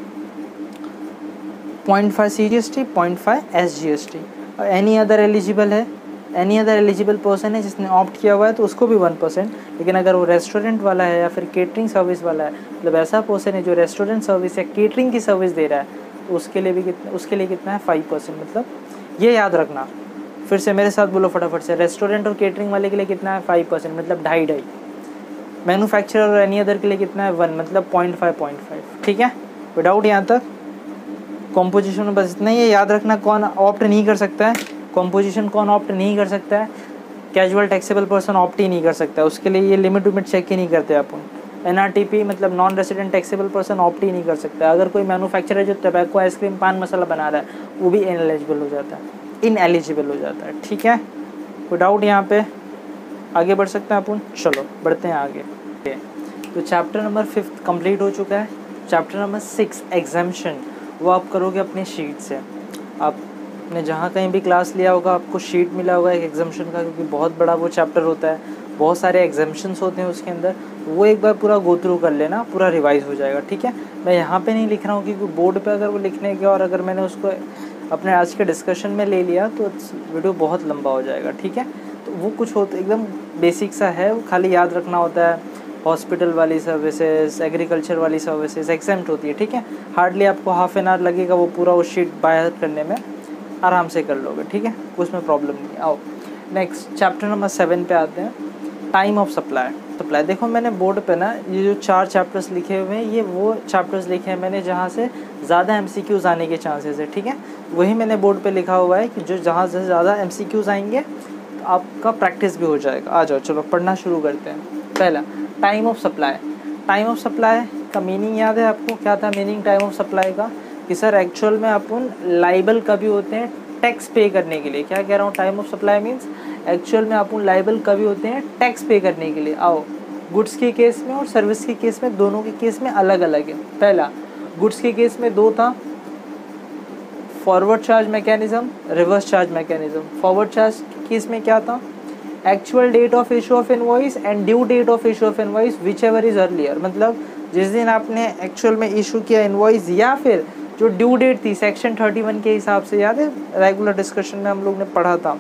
0.5 CGST, 0.5 SGST। और एनी अदर एलिजिबल है, एनी अदर एलिजिबल पर्सन है जिसने ऑप्ट किया हुआ है तो उसको भी 1%। लेकिन अगर वो रेस्टोरेंट वाला है या फिर केटरिंग सर्विस वाला है, मतलब ऐसा पर्सन है जो रेस्टोरेंट सर्विस या केटरिंग की सर्विस दे रहा है, तो उसके लिए कितना है? 5%। मतलब ये याद रखना, फिर से मेरे साथ बोलो फटाफट से, रेस्टोरेंट और केटरिंग वाले के लिए कितना है? 5%, मतलब 2.5। मैन्युफैक्चरर और एनी अदर के लिए कितना है? 1, मतलब 0.5। ठीक है, कोई डाउट यहाँ तक? कॉम्पोजिशन में बस इतना ही है, याद रखना कौन ऑप्ट नहीं कर सकता है, कॉम्पोजिशन कौन ऑप्ट नहीं कर सकता है? कैजुअल टैक्सेबल पर्सन ऑप्ट ही नहीं कर सकता है, उसके लिए ये लिमिट विमिट चेक ही नहीं करते अपन। NRTP मतलब non resident taxable person opt ही नहीं कर सकता है। अगर कोई मैन्युफैक्चरर है जो टबैको, आइसक्रीम, पान मसाला बना रहा है वो भी इनएलिजिबल हो जाता है, ठीक है। कोई डाउट यहाँ पे? आगे बढ़ सकते हैं अपन, चलो बढ़ते हैं आगे। तो चैप्टर नंबर 5 कंप्लीट हो चुका है। चैप्टर नंबर 6 एग्जाम्पशन, वो आप करोगे अपने शीट से। आप आपने जहाँ कहीं भी क्लास लिया होगा आपको शीट मिला होगा एक एग्जाम्शन का, क्योंकि बहुत बड़ा वो चैप्टर होता है, बहुत सारे एग्जाम्शंस होते हैं उसके अंदर, वो एक बार पूरा गो थ्रू कर लेना, पूरा रिवाइज हो जाएगा। ठीक है, मैं यहाँ पे नहीं लिख रहा हूँ क्योंकि बोर्ड पे अगर वो लिखने के और अगर मैंने उसको अपने आज के डिस्कशन में ले लिया तो वीडियो बहुत लंबा हो जाएगा। ठीक है, तो वो कुछ होता एकदम बेसिक सा है, वो खाली याद रखना होता है। हॉस्पिटल वाली सर्विसेज, एग्रीकल्चर वाली सर्विसेज एग्जाम्प्ट होती है। ठीक है, हार्डली आपको हाफ एन आवर लगेगा वो पूरा वो शीट बाय करने में, आराम से कर लोगे। ठीक है, उसमें प्रॉब्लम नहीं। आओ नेक्स्ट चैप्टर नंबर 7 पे आते हैं, टाइम ऑफ सप्लाई। देखो मैंने बोर्ड पे ना ये जो 4 चैप्टर्स लिखे हुए हैं, ये वो चैप्टर्स लिखे हैं मैंने जहाँ से ज़्यादा MCQs आने के चांसेस है। ठीक है, वही मैंने बोर्ड पे लिखा हुआ है कि जो जहाँ से ज़्यादा MCQs आएंगे तो आपका प्रैक्टिस भी हो जाएगा। आ जाओ चलो पढ़ना शुरू करते हैं। पहला time of supply. Time of supply का मीनिंग याद है आपको? क्या था मीनिंग टाइम ऑफ सप्लाई का? कि सर एक्चुअल में अपन लाइबल कभी होते हैं टैक्स पे करने के लिए। क्या कह रहा हूँ? Time of supply means actual में अपन लाइबल कभी होते हैं टैक्स पे करने के लिए। आओ गुड्स के केस में और सर्विस के केस में, दोनों के केस में अलग अलग है। पहला गुड्स के केस में 2 था, forward charge mechanism, reverse charge mechanism. Forward charge case में क्या था? Actual date of issue of invoice and due date of issue of invoice whichever is earlier. मतलब जिस दिन आपने एक्चुअल में इशू किया इनवॉइस या फिर जो ड्यू डेट थी सेक्शन 31 के हिसाब से, याद है रेगुलर डिस्कशन में हम लोग ने पढ़ा था,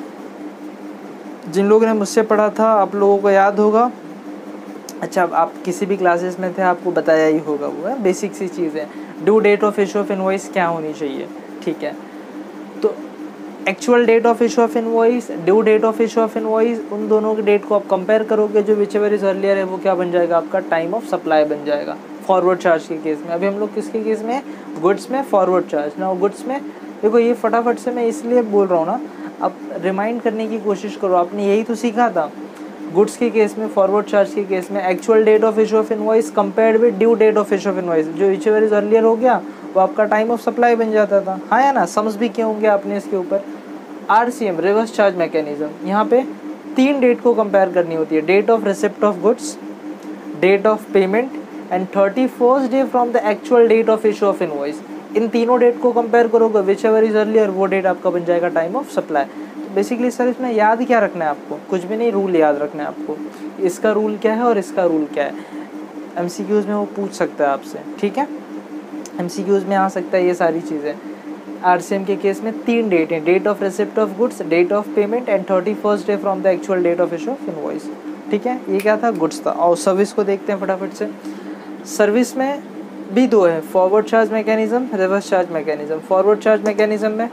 जिन लोगों ने मुझसे पढ़ा था आप लोगों को याद होगा। अच्छा आप किसी भी क्लासेस में थे आपको बताया ही होगा, वो है बेसिक सी चीज़ है। Due date of issue of invoice क्या होनी चाहिए? ठीक है, तो actual date of issue of invoice, due date of issue of invoice, उन दोनों के डेट को आप कंपेयर करोगे, जो विच एवर इज अर्लियर है वो क्या बन जाएगा? आपका टाइम ऑफ सप्लाई बन जाएगा फॉरवर्ड चार्ज के केस में। अभी हम लोग किसके केस में? गुड्स में फॉरवर्ड चार्ज ना। गुड्स में देखो ये फटाफट से मैं इसलिए बोल रहा हूँ ना, अब रिमाइंड करने की कोशिश करो, आपने यही तो सीखा था। गुड्स के केस में, फॉरवर्ड चार्ज के केस में actual date of issue of invoice compared with due date of issue of invoice, जो विच एवर इज अर्लियर हो गया वो आपका टाइम ऑफ सप्लाई बन जाता था। हाँ या ना? सम्स भी किए होंगे आपने इसके ऊपर। RCM रिवर्स चार्ज मैकेनिज्म, यहाँ पे 3 डेट को कंपेयर करनी होती है, date of receipt of goods, date of payment and 31st day from the actual date of issue of invoice. इन तीनों डेट को कंपेयर करोगे, विच एवर इज अर्लियर वो डेट आपका बन जाएगा टाइम ऑफ सप्लाई। तो बेसिकली सर इसमें याद क्या रखना है आपको? कुछ भी नहीं, रूल याद रखना है आपको। इसका रूल क्या है और इसका रूल क्या है, MCQs में वो पूछ सकता है आपसे। ठीक है, MCQs में आ सकता है ये सारी चीज़ें। RCM के केस में 3 डेट हैं, date of receipt of goods, date of payment and 31st day from the actual date of issue of invoice. ठीक है, ये क्या था? गुड्स था। और सर्विस को देखते हैं फटाफट से। सर्विस में भी 2 है, forward charge mechanism, reverse charge mechanism. Forward charge mechanism में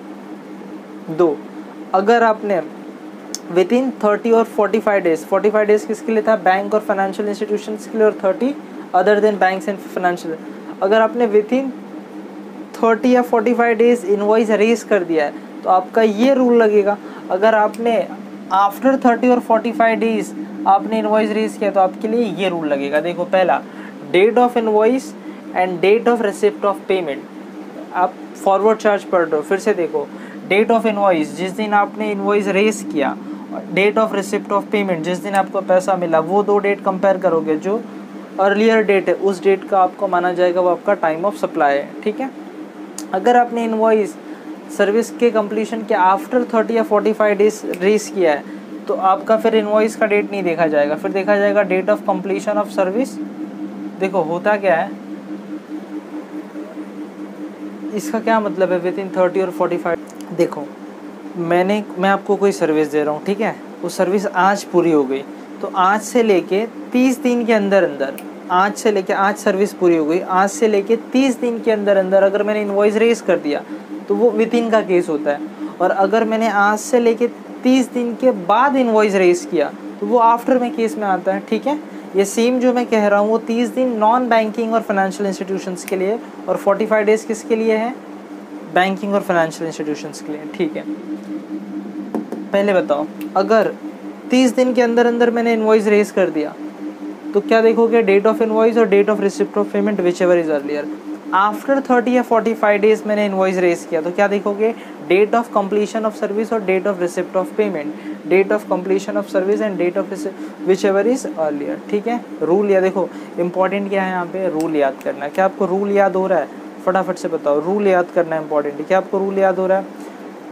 2, अगर आपने विद इन 30 और 45 डेज, 45 डेज किसके लिए था? बैंक और फाइनेंशियल इंस्टीट्यूशंस के लिए, और 30 other than banks and financial. अगर आपने विद इन 30 या 45 डेज इनवॉइस रेज कर दिया है तो आपका ये रूल लगेगा। अगर आपने आफ्टर 30 और 45 डेज आपने इनवॉइस रेज किया तो आपके लिए ये रूल लगेगा। देखो पहला date of invoice and date of receipt of payment. आप फॉरवर्ड चार्ज पढ़ रहे हो, फिर से देखो, डेट ऑफ इनवॉइस जिस दिन आपने इनवॉइस रेज किया, date of receipt of payment जिस दिन आपको पैसा मिला, वो 2 डेट कंपेयर करोगे, जो अर्लियर डेट है उस डेट का आपको माना जाएगा वो आपका टाइम ऑफ सप्लाई है। ठीक है, अगर आपने इनवॉइस सर्विस के कंप्लीशन के आफ्टर 30 या 45 डेज रेज किया है तो आपका फिर इनवॉइस का डेट नहीं देखा जाएगा, फिर देखा जाएगा date of completion of service. देखो होता क्या है, इसका क्या मतलब है विद इन 30 और 45? देखो मैं आपको कोई सर्विस दे रहा हूँ, ठीक है, वो सर्विस आज पूरी हो गई तो आज से लेके 30 दिन के अंदर अंदर, आज से लेके, आज सर्विस पूरी हो गई, आज से लेके 30 दिन के अंदर अंदर अगर मैंने इनवॉइस रेज कर दिया तो वो विद इन का केस होता है। और अगर मैंने आज से लेके 30 दिन के बाद इनवॉइस रेज किया तो वो आफ्टर में केस में आता है। ठीक है, ये सेम जो मैं कह रहा हूँ वो 30 दिन नॉन बैंकिंग और फाइनेंशियल इंस्टीट्यूशंस के लिए, और 45 डेज किसके लिए है? बैंकिंग और फाइनेंशियल इंस्टीट्यूशंस के लिए। ठीक है, पहले बताओ, अगर 30 दिन के अंदर अंदर मैंने इनवॉइस रेज कर दिया तो क्या देखोगे? डेट ऑफ इनवॉइस और date of receipt of payment whichever is earlier. After 30 या 45 डेज मैंने इनवॉइस रेज किया तो क्या देखोगे? Date of completion of service और date of receipt of payment, date of completion of service and date of whichever is earlier. ठीक है, रूल या देखो इंपॉर्टेंट क्या है यहाँ पे? रूल याद करना है। क्या आपको रूल याद हो रहा है? फटाफट से बताओ, रूल याद करना इंपॉर्टेंट है। क्या आपको रूल याद हो रहा है?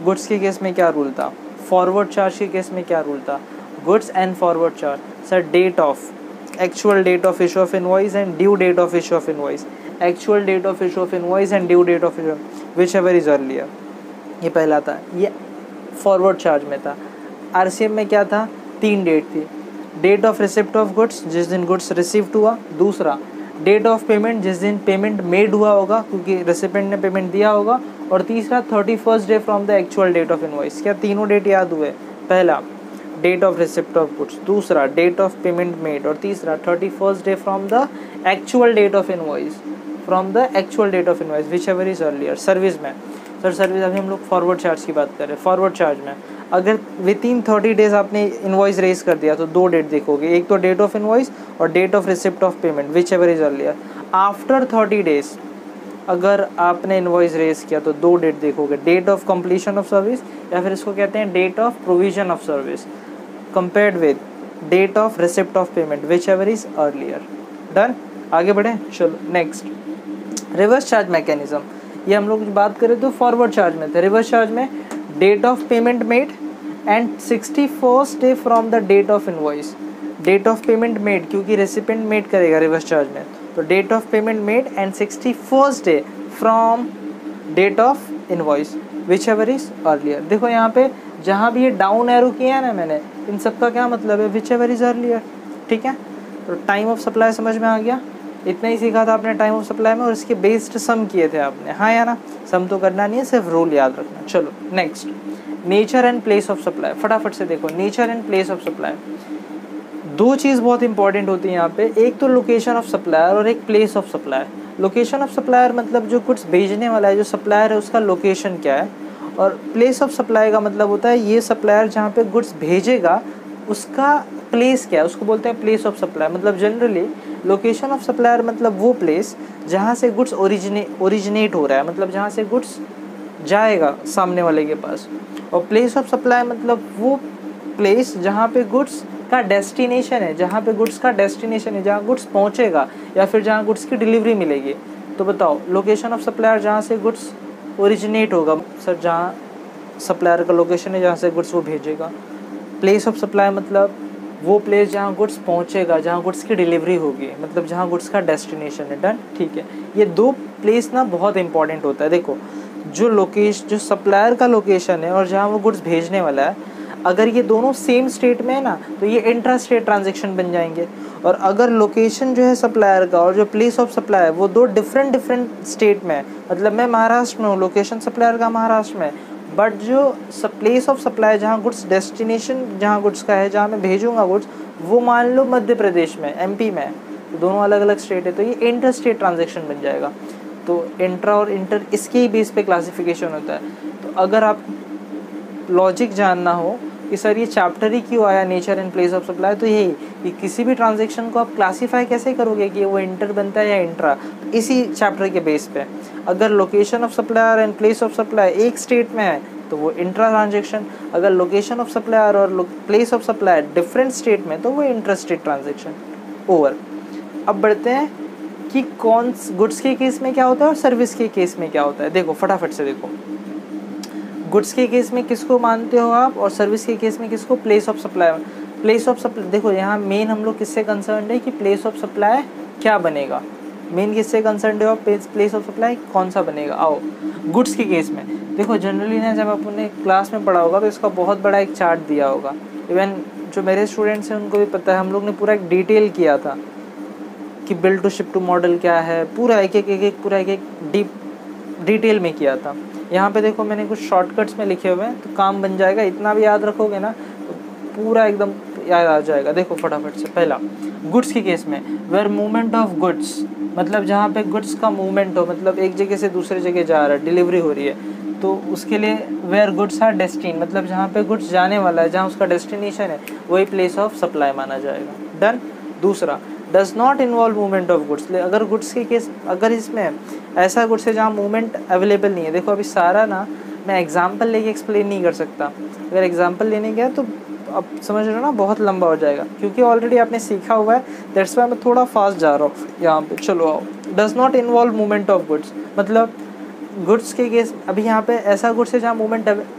गुड्स के केस में क्या रूल था, फॉरवर्ड चार्ज के केस में क्या रूल था, goods and forward charge. Sir date of, actual date of issue of invoice and due date of issue of invoice, actual date of issue of invoice and due date of issue whichever is earlier, ये पहला था, ये फॉरवर्ड चार्ज में था। आरसीएम में क्या था, 3 डेट थी, date of receipt of goods जिस दिन गुड्स रिसीव्ड हुआ, दूसरा डेट ऑफ पेमेंट जिस दिन पेमेंट मेड हुआ होगा क्योंकि रेसिपेंट ने पेमेंट दिया होगा, और तीसरा 31st day from the actual date of invoice. क्या तीनों डेट याद हुए, पहला date of receipt of goods, दूसरा डेट ऑफ पेमेंट मेड, और तीसरा 31st day from the actual date of invoice, from the actual date of invoice whichever is earlier. Service में सर, सर्विस अभी हम लोग फॉरवर्ड चार्ज की बात कर रहे हैं। फॉरवर्ड चार्ज में अगर विदिन 30 डेज आपने इनवॉइस रेज कर दिया तो 2 डेट देखोगे, एक तो डेट ऑफ इनवॉइस और date of receipt of payment whichever is earlier. After 30 days अगर आपने इनवॉइस रेज किया तो 2 डेट देखोगे, date of completion of service या फिर इसको कहते हैं date of provision of service compared with date of receipt of payment whichever is earlier. Done, आगे बढ़े, चलो नेक्स्ट रिवर्स चार्ज मैकेनिज्म। ये हम लोग बात करें तो फॉरवर्ड चार्ज में थे, रिवर्स चार्ज में date of payment made and 61st day from the date of invoice. Date of payment made क्योंकि रेसिपेंट मेड करेगा रिवर्स चार्ज में, तो date of payment made and 61st day from date of invoice whichever is earlier. देखो यहाँ पे जहाँ भी ये डाउन एरो किया है ना मैंने, इन सब का क्या मतलब है, विच एवर इज अर्लियर। ठीक है, तो टाइम ऑफ सप्लाई समझ में आ गया, इतना ही सीखा था आपने टाइम ऑफ सप्लाई में, और इसके बेस्ड सम किए थे आपने, हाँ या ना, सम तो करना नहीं है, सिर्फ रूल याद रखना। चलो next, nature and place of supply. फटाफट से देखो, nature and place of supply, 2 चीज़ बहुत इंपॉर्टेंट होती है यहाँ पे, एक तो लोकेशन ऑफ सप्लायर और एक place of supply. Location of supplier मतलब जो कुछ भेजने वाला है, जो सप्लायर है उसका लोकेशन क्या है, और प्लेस ऑफ सप्लाई का मतलब होता है ये सप्लायर जहाँ पे गुड्स भेजेगा उसका प्लेस क्या है, उसको बोलते हैं प्लेस ऑफ सप्लाई। मतलब जनरली लोकेशन ऑफ सप्लायर मतलब वो प्लेस जहाँ से गुड्स ओरिजिनेट हो रहा है, मतलब जहाँ से गुड्स जाएगा सामने वाले के पास, और प्लेस ऑफ सप्लाई मतलब वो प्लेस जहाँ पे गुड्स का डेस्टिनेशन है, जहाँ पे गुड्स का डेस्टिनेशन है, जहाँ गुड्स पहुँचेगा या फिर जहाँ गुड्स की डिलीवरी मिलेगी। तो बताओ, लोकेशन ऑफ सप्लायर जहाँ से गुड्स ओरिजिनेट होगा, सर जहाँ सप्लायर का लोकेशन है जहाँ से गुड्स वो भेजेगा। प्लेस ऑफ सप्लाई मतलब वो प्लेस जहाँ गुड्स पहुँचेगा, जहाँ गुड्स की डिलीवरी होगी, मतलब जहाँ गुड्स का डेस्टिनेशन है। डन, ठीक है, ये 2 प्लेस ना बहुत इंपॉर्टेंट होता है। देखो, जो सप्लायर का लोकेशन है और जहाँ वो गुड्स भेजने वाला है, अगर ये दोनों सेम स्टेट में है ना तो ये इंट्रा स्टेट ट्रांजेक्शन बन जाएंगे, और अगर लोकेशन जो है सप्लायर का और जो प्लेस ऑफ सप्लाई है वो 2 डिफरेंट स्टेट में है, मतलब मैं महाराष्ट्र में हूँ, लोकेशन सप्लायर का महाराष्ट्र में, बट जो प्लेस ऑफ सप्लाई जहाँ गुड्स डेस्टिनेशन जहाँ गुड्स का है, जहाँ मैं भेजूँगा गुड्स, वो मान लो मध्य प्रदेश में, एमपी में, तो दोनों अलग अलग स्टेट है, तो ये इंटर स्टेट ट्रांजेक्शन बन जाएगा। तो इंट्रा और इंटर इसके ही बेस पे क्लासिफिकेशन होता है। तो अगर आप लॉजिक जानना हो कि सर ये चैप्टर ही क्यों आया, nature and place of supply, तो यही कि किसी भी ट्रांजेक्शन को आप क्लासीफाई कैसे करोगे कि वो इंटर बनता है या इंट्रा, इसी चैप्टर के बेस पे। अगर location of supplier and place of supply एक स्टेट में है तो वो इंट्रा ट्रांजेक्शन, अगर लोकेशन ऑफ सप्लायर और place of supply different state में तो वो इंटर स्टेट ट्रांजेक्शन। ओवर। अब बढ़ते हैं कि कौन गुड्स के केस में क्या होता है और सर्विस के केस में क्या होता है। देखो फटाफट से देखो, गुड्स के केस में किसको मानते हो आप और सर्विस के केस में किसको, place of supply. Place of supply देखो यहाँ मेन हम लोग किससे कंसर्न है कि प्लेस ऑफ सप्लाई क्या बनेगा, मेन किससे कंसर्न हो, प्लेस ऑफ सप्लाई कौन सा बनेगा। आओ गुड्स के केस में देखो, जनरली ना जब आपने क्लास में पढ़ा होगा तो इसका बहुत बड़ा एक चार्ट दिया होगा, इवन जो मेरे स्टूडेंट्स हैं उनको भी पता है, हम लोग ने पूरा एक डिटेल किया था कि bill to ship to model क्या है, पूरा एक डीप डिटेल में किया था। यहाँ पे देखो मैंने कुछ शॉर्टकट्स में लिखे हुए हैं तो काम बन जाएगा, इतना भी याद रखोगे ना तो पूरा एकदम याद आ जाएगा। देखो फटाफट से, पहला गुड्स के केस में वेयर मूवमेंट ऑफ गुड्स, मतलब जहाँ पे गुड्स का मूवमेंट हो, मतलब एक जगह से दूसरे जगह जा रहा है, डिलीवरी हो रही है, तो उसके लिए वेयर गुड्स आर डेस्टिन, मतलब जहाँ पे गुड्स जाने वाला है, जहाँ उसका डेस्टिनेशन है वही प्लेस ऑफ सप्लाई माना जाएगा। डन। दूसरा does not involve movement of goods, अगर गुड्स के केस अगर इसमें ऐसा गुड्स है जहाँ मूवमेंट अवेलेबल नहीं है। देखो अभी सारा ना मैं एग्जांपल लेके एक्सप्लेन नहीं कर सकता, अगर एग्जांपल लेने गया तो अब समझ रहे हो ना बहुत लंबा हो जाएगा, क्योंकि ऑलरेडी आपने सीखा हुआ है, दैट्स वाई मैं थोड़ा फास्ट जा रहा हूँ यहाँ पे। चलो आओ, does not involve movement of goods, मतलब गुड्स के केस अभी यहाँ पे ऐसा गुड्स है जहाँ मूवमेंट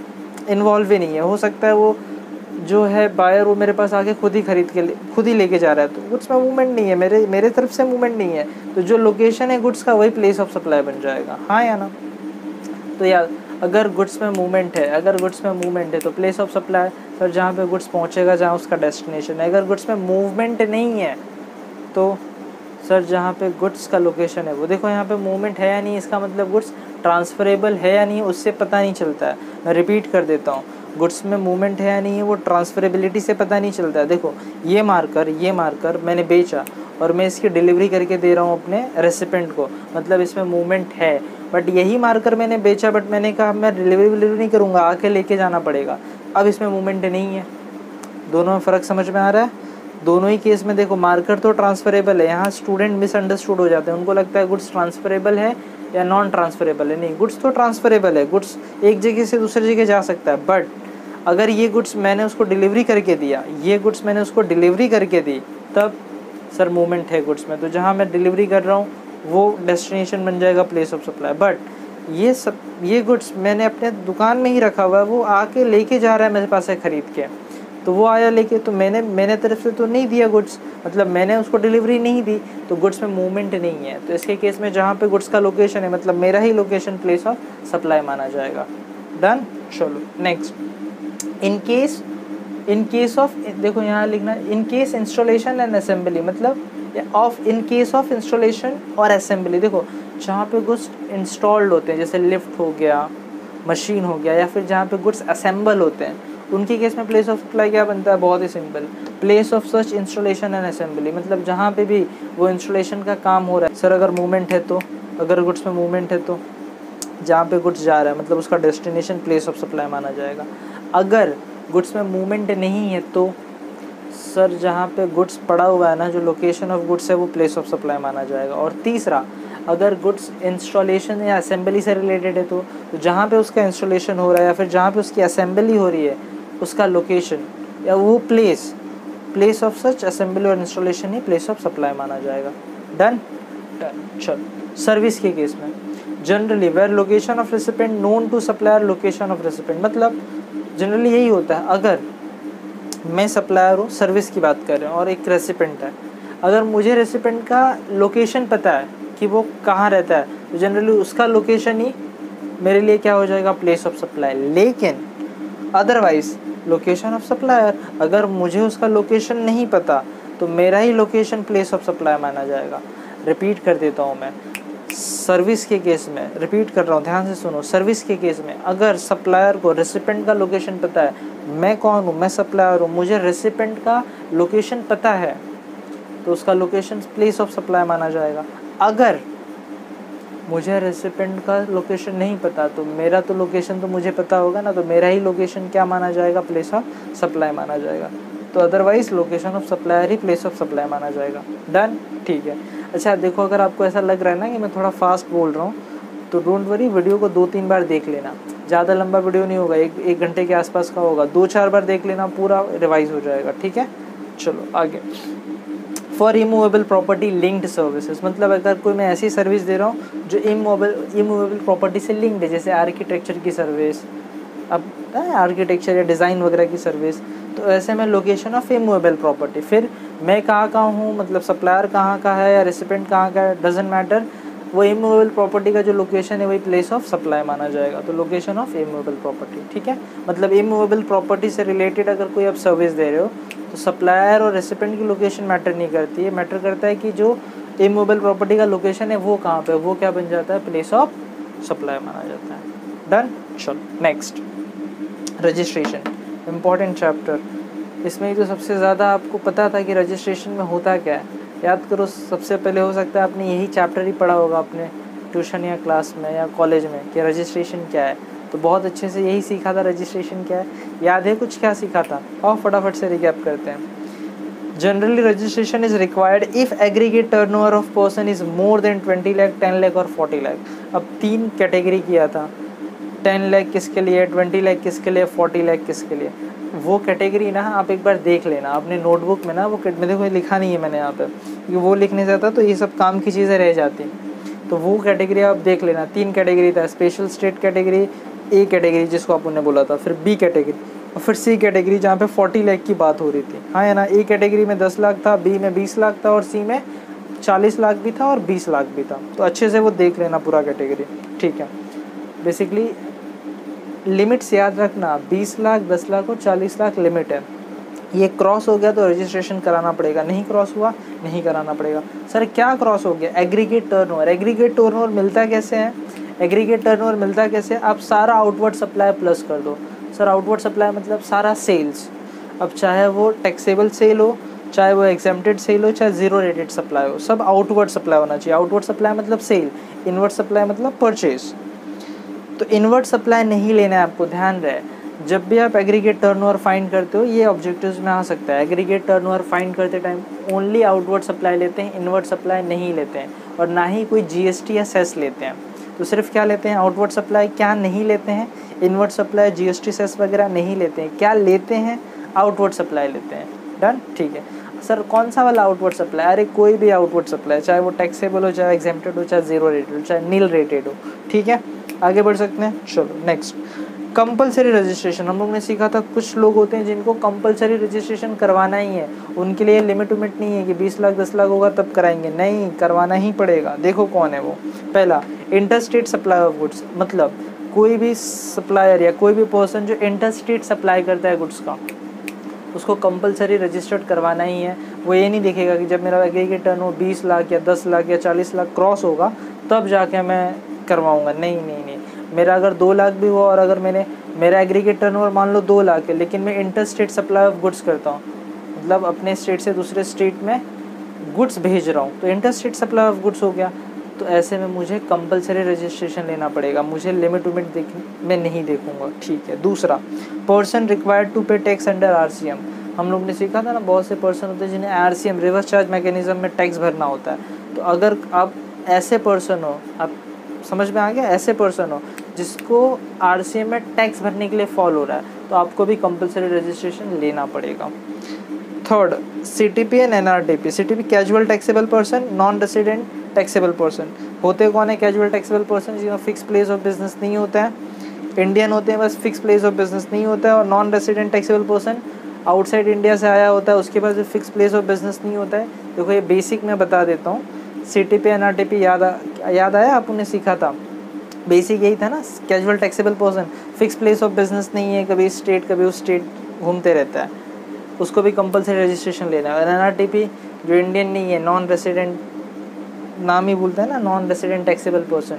इन्वॉल्व ही नहीं है। हो सकता है वो जो है बायर वो मेरे पास आके खुद ही लेके जा रहा है, तो गुड्स में मूवमेंट नहीं है, मेरे तरफ से मूवमेंट नहीं है, तो जो लोकेशन है गुड्स का वही प्लेस ऑफ सप्लाई बन जाएगा, हाँ या ना। तो यार अगर गुड्स में मूवमेंट है तो प्लेस ऑफ सप्लाई सर जहाँ पे गुड्स पहुँचेगा, जहाँ उसका डेस्टिनेशन है। अगर गुड्स में मूवमेंट नहीं है तो सर जहाँ पे गुड्स का लोकेशन है वो देखो यहाँ पे मूवमेंट है या नहीं, इसका मतलब गुड्स ट्रांसफरेबल है या नहीं उससे पता नहीं चलता है। मैं रिपीट कर देता हूँ, गुड्स में मूवमेंट है या नहीं है वो ट्रांसफरेबिलिटी से पता नहीं चलता है। देखो ये मार्कर मैंने बेचा और मैं इसकी डिलीवरी करके दे रहा हूँ अपने रेसिपेंट को, मतलब इसमें मूवमेंट है। बट यही मार्कर मैंने बेचा, बट मैंने कहा मैं डिलीवरी नहीं करूँगा, आके लेके जाना पड़ेगा, अब इसमें मूवमेंट नहीं है। दोनों में फ़र्क समझ में आ रहा है? दोनों ही केस में देखो मार्कर तो ट्रांसफरेबल है, यहाँ स्टूडेंट मिसअंडरस्टूड हो जाते हैं, उनको लगता है गुड्स ट्रांसफरेबल है या नॉन ट्रांसफरेबल है। नहीं, गुड्स तो ट्रांसफरेबल है, गुड्स एक जगह से दूसरी जगह जा सकता है। बट अगर ये गुड्स मैंने उसको डिलीवरी करके दिया, ये गुड्स मैंने उसको डिलीवरी करके दी, तब सर मूवमेंट है गुड्स में, तो जहाँ मैं डिलीवरी कर रहा हूँ वो डेस्टिनेशन बन जाएगा प्लेस ऑफ सप्लाई। बट ये गुड्स मैंने अपने दुकान में ही रखा हुआ है, वो आके लेके जा रहा है मेरे पास से ख़रीद के, तो वो आया लेके, तो मैंने तरफ से तो नहीं दिया गुड्स, मतलब मैंने उसको डिलीवरी नहीं दी, तो गुड्स में मूवमेंट नहीं है। तो इसके केस में जहाँ पे गुड्स का लोकेशन है मतलब मेरा ही लोकेशन प्लेस ऑफ सप्लाई माना जाएगा। डन। चलो नेक्स्ट, इन केस ऑफ, देखो यहाँ लिखना in case installation and assembly, मतलब इन केस ऑफ इंस्टॉलेशन और असेंबली। देखो जहाँ पे गुड्स इंस्टॉल्ड होते हैं, जैसे लिफ्ट हो गया, मशीन हो गया, या फिर जहाँ पे गुड्स असेंबल होते हैं, उनके केस में प्लेस ऑफ सप्लाई क्या बनता है? बहुत ही simple, place of such installation and assembly, मतलब जहाँ पे भी वो इंस्टॉलेशन का काम हो रहा है। सर अगर मूवमेंट है तो, अगर गुड्स में मूवमेंट है तो जहाँ पे गुड्स जा रहा है मतलब उसका डेस्टिनेशन प्लेस ऑफ सप्लाई माना जाएगा। अगर गुड्स में मूवमेंट नहीं है तो सर जहाँ पे गुड्स पड़ा हुआ है ना, जो लोकेशन ऑफ गुड्स है वो प्लेस ऑफ सप्लाई माना जाएगा। और तीसरा, अगर गुड्स इंस्टॉलेशन या असेंबली से रिलेटेड है तो जहाँ पे उसका इंस्टॉलेशन हो रहा है या फिर जहाँ पे उसकी असेंबली हो रही है उसका लोकेशन या वो प्लेस ऑफ सच असेंबली और इंस्टॉलेशन ही प्लेस ऑफ सप्लाई माना जाएगा। डन। चलो सर्विस के केस में generally where location of recipient known to supplier location of recipient, मतलब जनरली यही होता है। अगर मैं सप्लायर हूँ, सर्विस की बात कर रहे हैं, और एक रेसिपेंट है, अगर मुझे रेसिपेंट का लोकेशन पता है कि वो कहाँ रहता है, तो जनरली उसका लोकेशन ही मेरे लिए क्या हो जाएगा? Place of supply. लेकिन अदरवाइज लोकेशन ऑफ सप्लायर, अगर मुझे उसका लोकेशन नहीं पता तो मेरा ही लोकेशन प्लेस ऑफ सप्लाई माना जाएगा। रिपीट कर देता हूँ मैं, सर्विस के केस में रिपीट कर रहा हूँ, ध्यान से सुनो। सर्विस के केस में अगर सप्लायर को रेसिपेंट का लोकेशन पता है, मैं कौन हूँ? मैं सप्लायर हूँ, मुझे रेसिपेंट का लोकेशन पता है, तो उसका लोकेशन प्लेस ऑफ सप्लाई माना जाएगा। अगर मुझे रेसिपेंट का लोकेशन नहीं पता तो मेरा तो लोकेशन तो मुझे पता होगा ना, तो मेरा ही लोकेशन क्या माना जाएगा? प्लेस ऑफ सप्लाई माना जाएगा। तो अदरवाइज लोकेशन ऑफ सप्लायर ही प्लेस ऑफ सप्लाई माना जाएगा। डन, ठीक है। अच्छा देखो, अगर आपको ऐसा लग रहा है ना कि मैं थोड़ा फास्ट बोल रहा हूँ तो डोंट वरी, वीडियो को 2-3 बार देख लेना, ज़्यादा लंबा वीडियो नहीं होगा, एक घंटे के आसपास का होगा, 2-4 बार देख लेना, पूरा रिवाइज हो जाएगा, ठीक है। चलो आगे। For immovable property linked services, मतलब अगर कोई मैं ऐसी सर्विस दे रहा हूँ जो इमूवेबल प्रॉपर्टी से लिंक्ड है, जैसे आर्किटेक्चर की सर्विस, अब आर्किटेक्चर या डिज़ाइन वगैरह की सर्विस, तो ऐसे में लोकेशन ऑफ इमूवेबल प्रॉपर्टी, फिर मैं कहाँ हूँ, मतलब सप्लायर कहाँ का है या रेसिपेंट कहाँ का है, डजेंट मैटर, वो इमूवेबल प्रॉपर्टी का जो लोकेशन है वही प्लेस ऑफ सप्लाई माना जाएगा। तो लोकेशन ऑफ इमूवेबल प्रॉपर्टी, ठीक है। मतलब इमूवेबल प्रॉपर्टी से रिलेटेड अगर कोई आप सर्विस दे रहे हो तो सप्लायर और रेसिपेंट की लोकेशन मैटर नहीं करती है, मैटर करता है कि जो इमूवेबल प्रॉपर्टी का लोकेशन है वो कहाँ पे, वो क्या बन जाता है? प्लेस ऑफ सप्लाई माना जाता है। डन। चलो नेक्स्ट, रजिस्ट्रेशन, इम्पॉर्टेंट चैप्टर। इसमें तो सबसे ज़्यादा आपको पता था कि रजिस्ट्रेशन में होता क्या है, याद करो। सबसे पहले हो सकता है आपने यही चैप्टर ही पढ़ा होगा अपने ट्यूशन या क्लास में या कॉलेज में कि रजिस्ट्रेशन क्या है, तो बहुत अच्छे से यही सीखा था रजिस्ट्रेशन क्या है। याद है कुछ क्या सीखा था? और फटाफट से रिकैप करते हैं। Generally registration is required if aggregate turnover of person is more than 20 lakh, 10 lakh और 40 लाख। अब 3 कैटेगरी किया था, 10 लाख किसके लिए, 20 लाख किसके लिए, 40 लाख किसके लिए। वो कैटेगरी ना आप एक बार देख लेना अपने नोटबुक में ना, वो में देखो लिखा नहीं है मैंने यहाँ पे, क्योंकि वो लिखने जाता तो ये सब काम की चीज़ें रह जाती। तो वो कैटेगरी आप देख लेना। 3 कैटेगरी था, special state category, A category जिसको आपने बोला था, फिर बी कैटेगरी और फिर सी कैटेगरी जहाँ पे 40 लाख की बात हो रही थी। हाँ है ना, ए कैटेगरी में 10 लाख था, बी में 20 लाख था और सी में 40 लाख भी था और 20 लाख भी था। तो अच्छे से वो देख लेना पूरा कैटेगरी, ठीक है। बेसिकली लिमिट्स याद रखना, 20 लाख, 10 लाख और 40 लाख लिमिट है। ये क्रॉस हो गया तो रजिस्ट्रेशन कराना पड़ेगा, नहीं क्रॉस हुआ नहीं कराना पड़ेगा। सर क्या क्रॉस हो गया? Aggregate turnover. एग्रीगेट टर्नओवर मिलता कैसे है? एग्रीगेट टर्नओवर मिलता कैसे? आप सारा आउटवर्ड सप्लाई प्लस कर दो। सर आउटवर्ड सप्लाई मतलब सारा सेल्स, अब चाहे वो टैक्सेबल सेल हो, चाहे वो एग्जेम्प्टेड सेल हो, चाहे जीरो रेटेड सप्लाई हो, सब आउटवर्ड सप्लाई होना चाहिए। आउटवर्ड सप्लाई मतलब सेल, इनवर्ड सप्लाई मतलब परचेज। तो इनवर्ड सप्लाई नहीं लेना है आपको, ध्यान रहे। जब भी आप एग्रीगेट टर्नओवर फाइंड करते हो, ये ऑब्जेक्टिव्स में आ सकता है। एग्रीगेट टर्नओवर फाइंड करते टाइम ओनली आउटवर्ड सप्लाई लेते हैं, इनवर्ड सप्लाई नहीं लेते हैं, और ना ही कोई जीएसटी या सेस लेते हैं। तो सिर्फ क्या लेते हैं? Outward supply. क्या नहीं लेते हैं? इनवर्ड सप्लाई, जीएसटी, सेस वगैरह नहीं लेते हैं। क्या लेते हैं? आउटवर्ड सप्लाई लेते हैं। डन, ठीक है। सर कौन सा वाला आउटवर्ड सप्लाई? अरे कोई भी आउटवर्ड सप्लाई, चाहे वो टैक्सेबल हो, चाहे एग्जेम्प्टेड हो, चाहे जीरो रेटेड हो, चाहे नील रेटेड हो, ठीक है। आगे बढ़ सकते हैं, चलो नेक्स्ट। कंपलसरी रजिस्ट्रेशन हम लोग ने सीखा था। कुछ लोग होते हैं जिनको कंपलसरी रजिस्ट्रेशन करवाना ही है, उनके लिए लिमिट उमिट नहीं है कि 20 लाख 10 लाख होगा तब कराएंगे, नहीं, करवाना ही पड़ेगा। देखो कौन है वो। पहला, इंटरस्टेट सप्लाई ऑफ गुड्स, मतलब कोई भी सप्लायर या कोई भी पर्सन जो इंटरस्टेट सप्लाई करता है गुड्स का, उसको कंपलसरी रजिस्टर्ड करवाना ही है। वो ये नहीं देखेगा कि जब मेरा एग्रीगेट टर्नओवर 20 लाख या 10 लाख या 40 लाख क्रॉस होगा तब जाके मैं करवाऊँगा, नहीं नहीं नहीं। मेरा अगर 2 लाख भी हुआ और अगर मेरा एग्रीगेट टर्नओवर मान लो 2 लाख है, लेकिन मैं inter state supply of goods करता हूँ, मतलब अपने स्टेट से दूसरे स्टेट में गुड्स भेज रहा हूँ, तो inter state supply of goods हो गया। तो ऐसे में मुझे कंपलसरी रजिस्ट्रेशन लेना पड़ेगा, मुझे लिमिट उमिट मैं नहीं देखूंगा, ठीक है। दूसरा, person required to pay tax under RCM. हम लोग ने सीखा था ना, बहुत से पर्सन होते हैं जिन्हें आरसीएम, रिवर्स चार्ज मैकेनिज्म में टैक्स भरना होता है। तो अगर आप ऐसे पर्सन हो, आप समझ में आ गया, ऐसे पर्सन हो जिसको आरसीएम में टैक्स भरने के लिए फॉल हो रहा है, तो आपको भी कंपलसरी रजिस्ट्रेशन लेना पड़ेगा। Third, CTP and NRTP. CTP casual taxable person, non resident taxable person. होते कौन है कैजुअल टैक्सेबल पर्सन? जिसमें फिक्स प्लेस ऑफ बिजनेस नहीं होता है। इंडियन होते हैं बस, फिक्स प्लेस ऑफ बिजनेस नहीं होता है। और non resident taxable person outside India से आया होता है, उसके पास भी फिक्स प्लेस ऑफ बिजनेस नहीं होता है। देखो ये बेसिक मैं बता देता हूँ। सीटीपी एनआरटीपी याद आया, आपने सीखा था, बेसिक यही था ना। Casual taxable person, fix place of business नहीं है, कभी स्टेट कभी उस स्टेट घूमते रहता है, उसको भी कंपलसरी रजिस्ट्रेशन लेना है। और एनआरटीपी जो इंडियन नहीं है, नॉन रेसिडेंट, नाम ही बोलता है ना, non resident taxable person,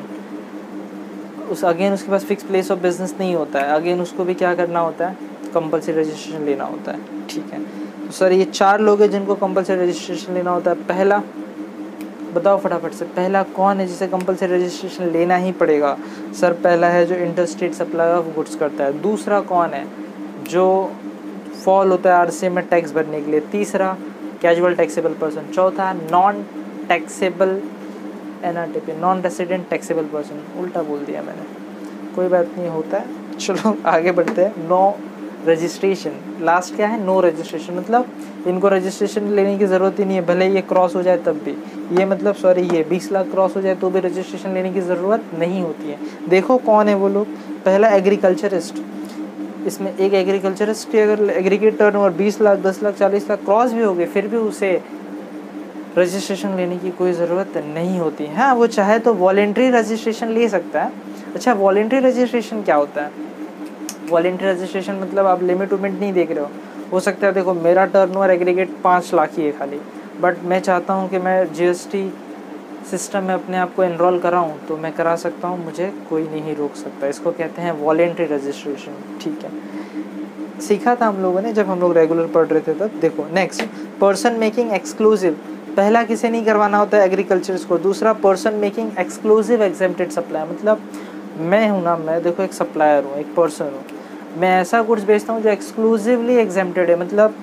again उसके पास फिक्स प्लेस ऑफ बिजनेस नहीं होता है, अगेन उसको भी क्या करना होता है? कंपलसरी रजिस्ट्रेशन लेना होता है, ठीक है। तो सर ये 4 लोग हैं जिनको कंपलसरी रजिस्ट्रेशन लेना होता है। पहला बताओ फटाफट से, पहला कौन है जिसे कंपलसरी रजिस्ट्रेशन लेना ही पड़ेगा? सर पहला है जो इंटरस्टेट सप्लाई ऑफ गुड्स करता है। दूसरा कौन है? जो फॉल होता है आरसीएम में टैक्स भरने के लिए। तीसरा कैजुअल टैक्सेबल पर्सन। चौथा non taxable NRTP, non resident taxable person. उल्टा बोल दिया मैंने, कोई बात नहीं, होता है। चलो आगे बढ़ते हैं। नो रजिस्ट्रेशन, लास्ट क्या है? नो रजिस्ट्रेशन, मतलब इनको रजिस्ट्रेशन लेने की ज़रूरत ही नहीं है, भले ये क्रॉस हो जाए तब भी। ये मतलब सॉरी, ये 20 लाख क्रॉस हो जाए तो भी रजिस्ट्रेशन लेने की ज़रूरत नहीं होती है। देखो कौन है वो लोग। पहला एग्रीकल्चरिस्ट, इसमें एक एग्रीकल्चरिस्ट की अगर aggregate turnover 20 lakh 10 lakh 40 lakh cross भी हो गए, फिर भी उसे रजिस्ट्रेशन लेने की कोई ज़रूरत नहीं होती। हाँ, वो चाहे तो वॉलेंट्री रजिस्ट्रेशन ले सकता है। अच्छा, वॉलेंट्री रजिस्ट्रेशन क्या होता है? वॉलेंट्री रजिस्ट्रेशन मतलब आप लिमिट उमिट नहीं देख रहे हो सकता है देखो मेरा टर्नओवर एग्रीगेट 5 लाख ही है खाली, बट मैं चाहता हूँ कि मैं जीएसटी सिस्टम में अपने आप को एनरोल कराऊँ, तो मैं करा सकता हूँ, मुझे कोई नहीं रोक सकता। इसको कहते हैं वॉलेंट्री रजिस्ट्रेशन, ठीक है। सीखा था हम लोगों ने जब हम लोग रेगुलर पढ़ रहे थे तब। देखो नेक्स्ट, पर्सन मेकिंग एक्सक्लूसिव। पहला किसे नहीं करवाना होता है? एग्रीकल्चर को। दूसरा person making exclusive exempted supply, मतलब मैं हूँ ना, मैं देखो एक सप्लायर हूँ, एक पर्सन हूँ, मैं ऐसा गुड्स बेचता हूँ जो एक्सक्लूसिवली एग्जेम्प्टेड है, मतलब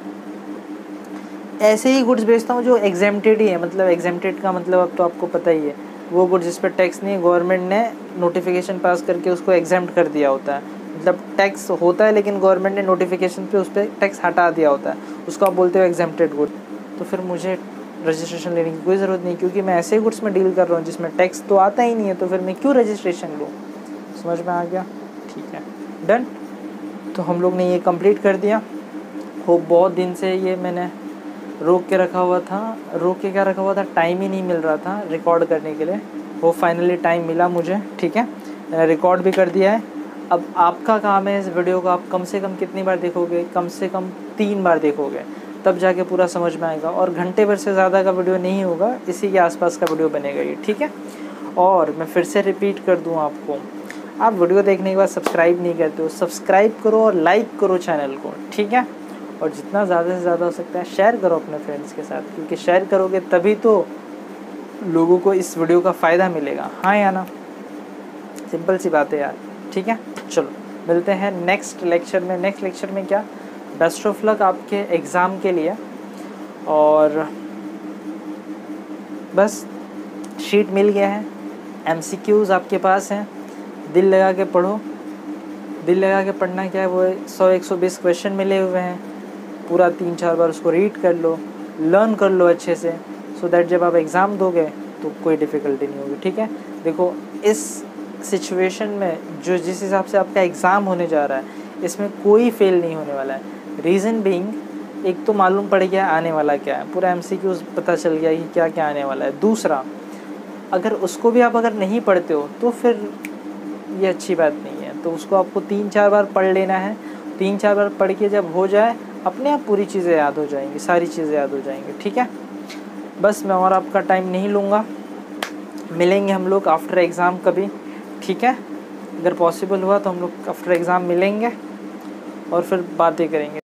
ऐसे ही गुड्स बेचता हूँ जो एग्जेम्प्टेड ही है। मतलब एग्जेम्प्टेड का मतलब अब तो आपको पता ही है, वो गुड्स जिस पर टैक्स नहीं, गवर्नमेंट ने नोटिफिकेशन पास करके उसको एग्जेम्प्ट कर दिया होता है। मतलब टैक्स होता है लेकिन गवर्नमेंट ने नोटिफिकेशन पे उस पर टैक्स हटा दिया होता है, उसको आप बोलते हो एग्जेम्प्टेड गुड। तो फिर मुझे रजिस्ट्रेशन लेने की कोई ज़रूरत नहीं, क्योंकि मैं ऐसे गुड्स में डील कर रहा हूँ जिसमें टैक्स तो आता ही नहीं है, तो फिर मैं क्यों रजिस्ट्रेशन लूँ। समझ में आ गया, ठीक है, डन। तो हम लोग ने ये कंप्लीट कर दिया। वो बहुत दिन से ये मैंने रोक के रखा हुआ था, रोक के क्या रखा हुआ था, टाइम ही नहीं मिल रहा था रिकॉर्ड करने के लिए। वो फाइनली टाइम मिला मुझे, ठीक है, मैंने रिकॉर्ड भी कर दिया है। अब आपका काम है इस वीडियो को आप कम से कम कितनी बार देखोगे, कम से कम 3 बार देखोगे, तब जाके पूरा समझ में आएगा। और घंटे भर से ज़्यादा का वीडियो नहीं होगा, इसी के आसपास का वीडियो बनेगा ये, ठीक है। और मैं फिर से रिपीट कर दूँ आपको, आप वीडियो देखने के बाद सब्सक्राइब नहीं करते हो, सब्सक्राइब करो और लाइक करो चैनल को, ठीक है। और जितना ज़्यादा से ज़्यादा हो सकता है शेयर करो अपने फ्रेंड्स के साथ, क्योंकि शेयर करोगे तभी तो लोगों को इस वीडियो का फ़ायदा मिलेगा, हाँ या ना। सिंपल सी बात है यार, ठीक है। चलो मिलते हैं नेक्स्ट लेक्चर में। नेक्स्ट लेक्चर में क्या, बेस्ट ऑफ लक आपके एग्ज़ाम के लिए। और बस शीट मिल गया है, MCQs आपके पास हैं, दिल लगा के पढ़ो। दिल लगा के पढ़ना क्या है, वो 100-120 क्वेश्चन मिले हुए हैं, पूरा 3-4 बार उसको रीड कर लो, लर्न कर लो अच्छे से, सो दैट जब आप एग्ज़ाम दोगे तो कोई डिफ़िकल्टी नहीं होगी, ठीक है। देखो इस सिचुएशन में जो जिस हिसाब से आपका एग्ज़ाम होने जा रहा है, इसमें कोई फेल नहीं होने वाला है। रीज़न बीइंग, एक तो मालूम पड़ गया आने वाला क्या है, पूरा MCQs पता चल गया कि क्या क्या आने वाला है। दूसरा, अगर उसको भी आप अगर नहीं पढ़ते हो तो फिर ये अच्छी बात नहीं है, तो उसको आपको 3-4 बार पढ़ लेना है। 3-4 बार पढ़ के जब हो जाए, अपने आप पूरी चीज़ें याद हो जाएंगी, सारी चीज़ें याद हो जाएंगी, ठीक है। बस मैं और आपका टाइम नहीं लूँगा, मिलेंगे हम लोग आफ्टर एग्ज़ाम कभी, ठीक है। अगर पॉसिबल हुआ तो हम लोग आफ्टर एग्ज़ाम मिलेंगे और फिर बातें करेंगे।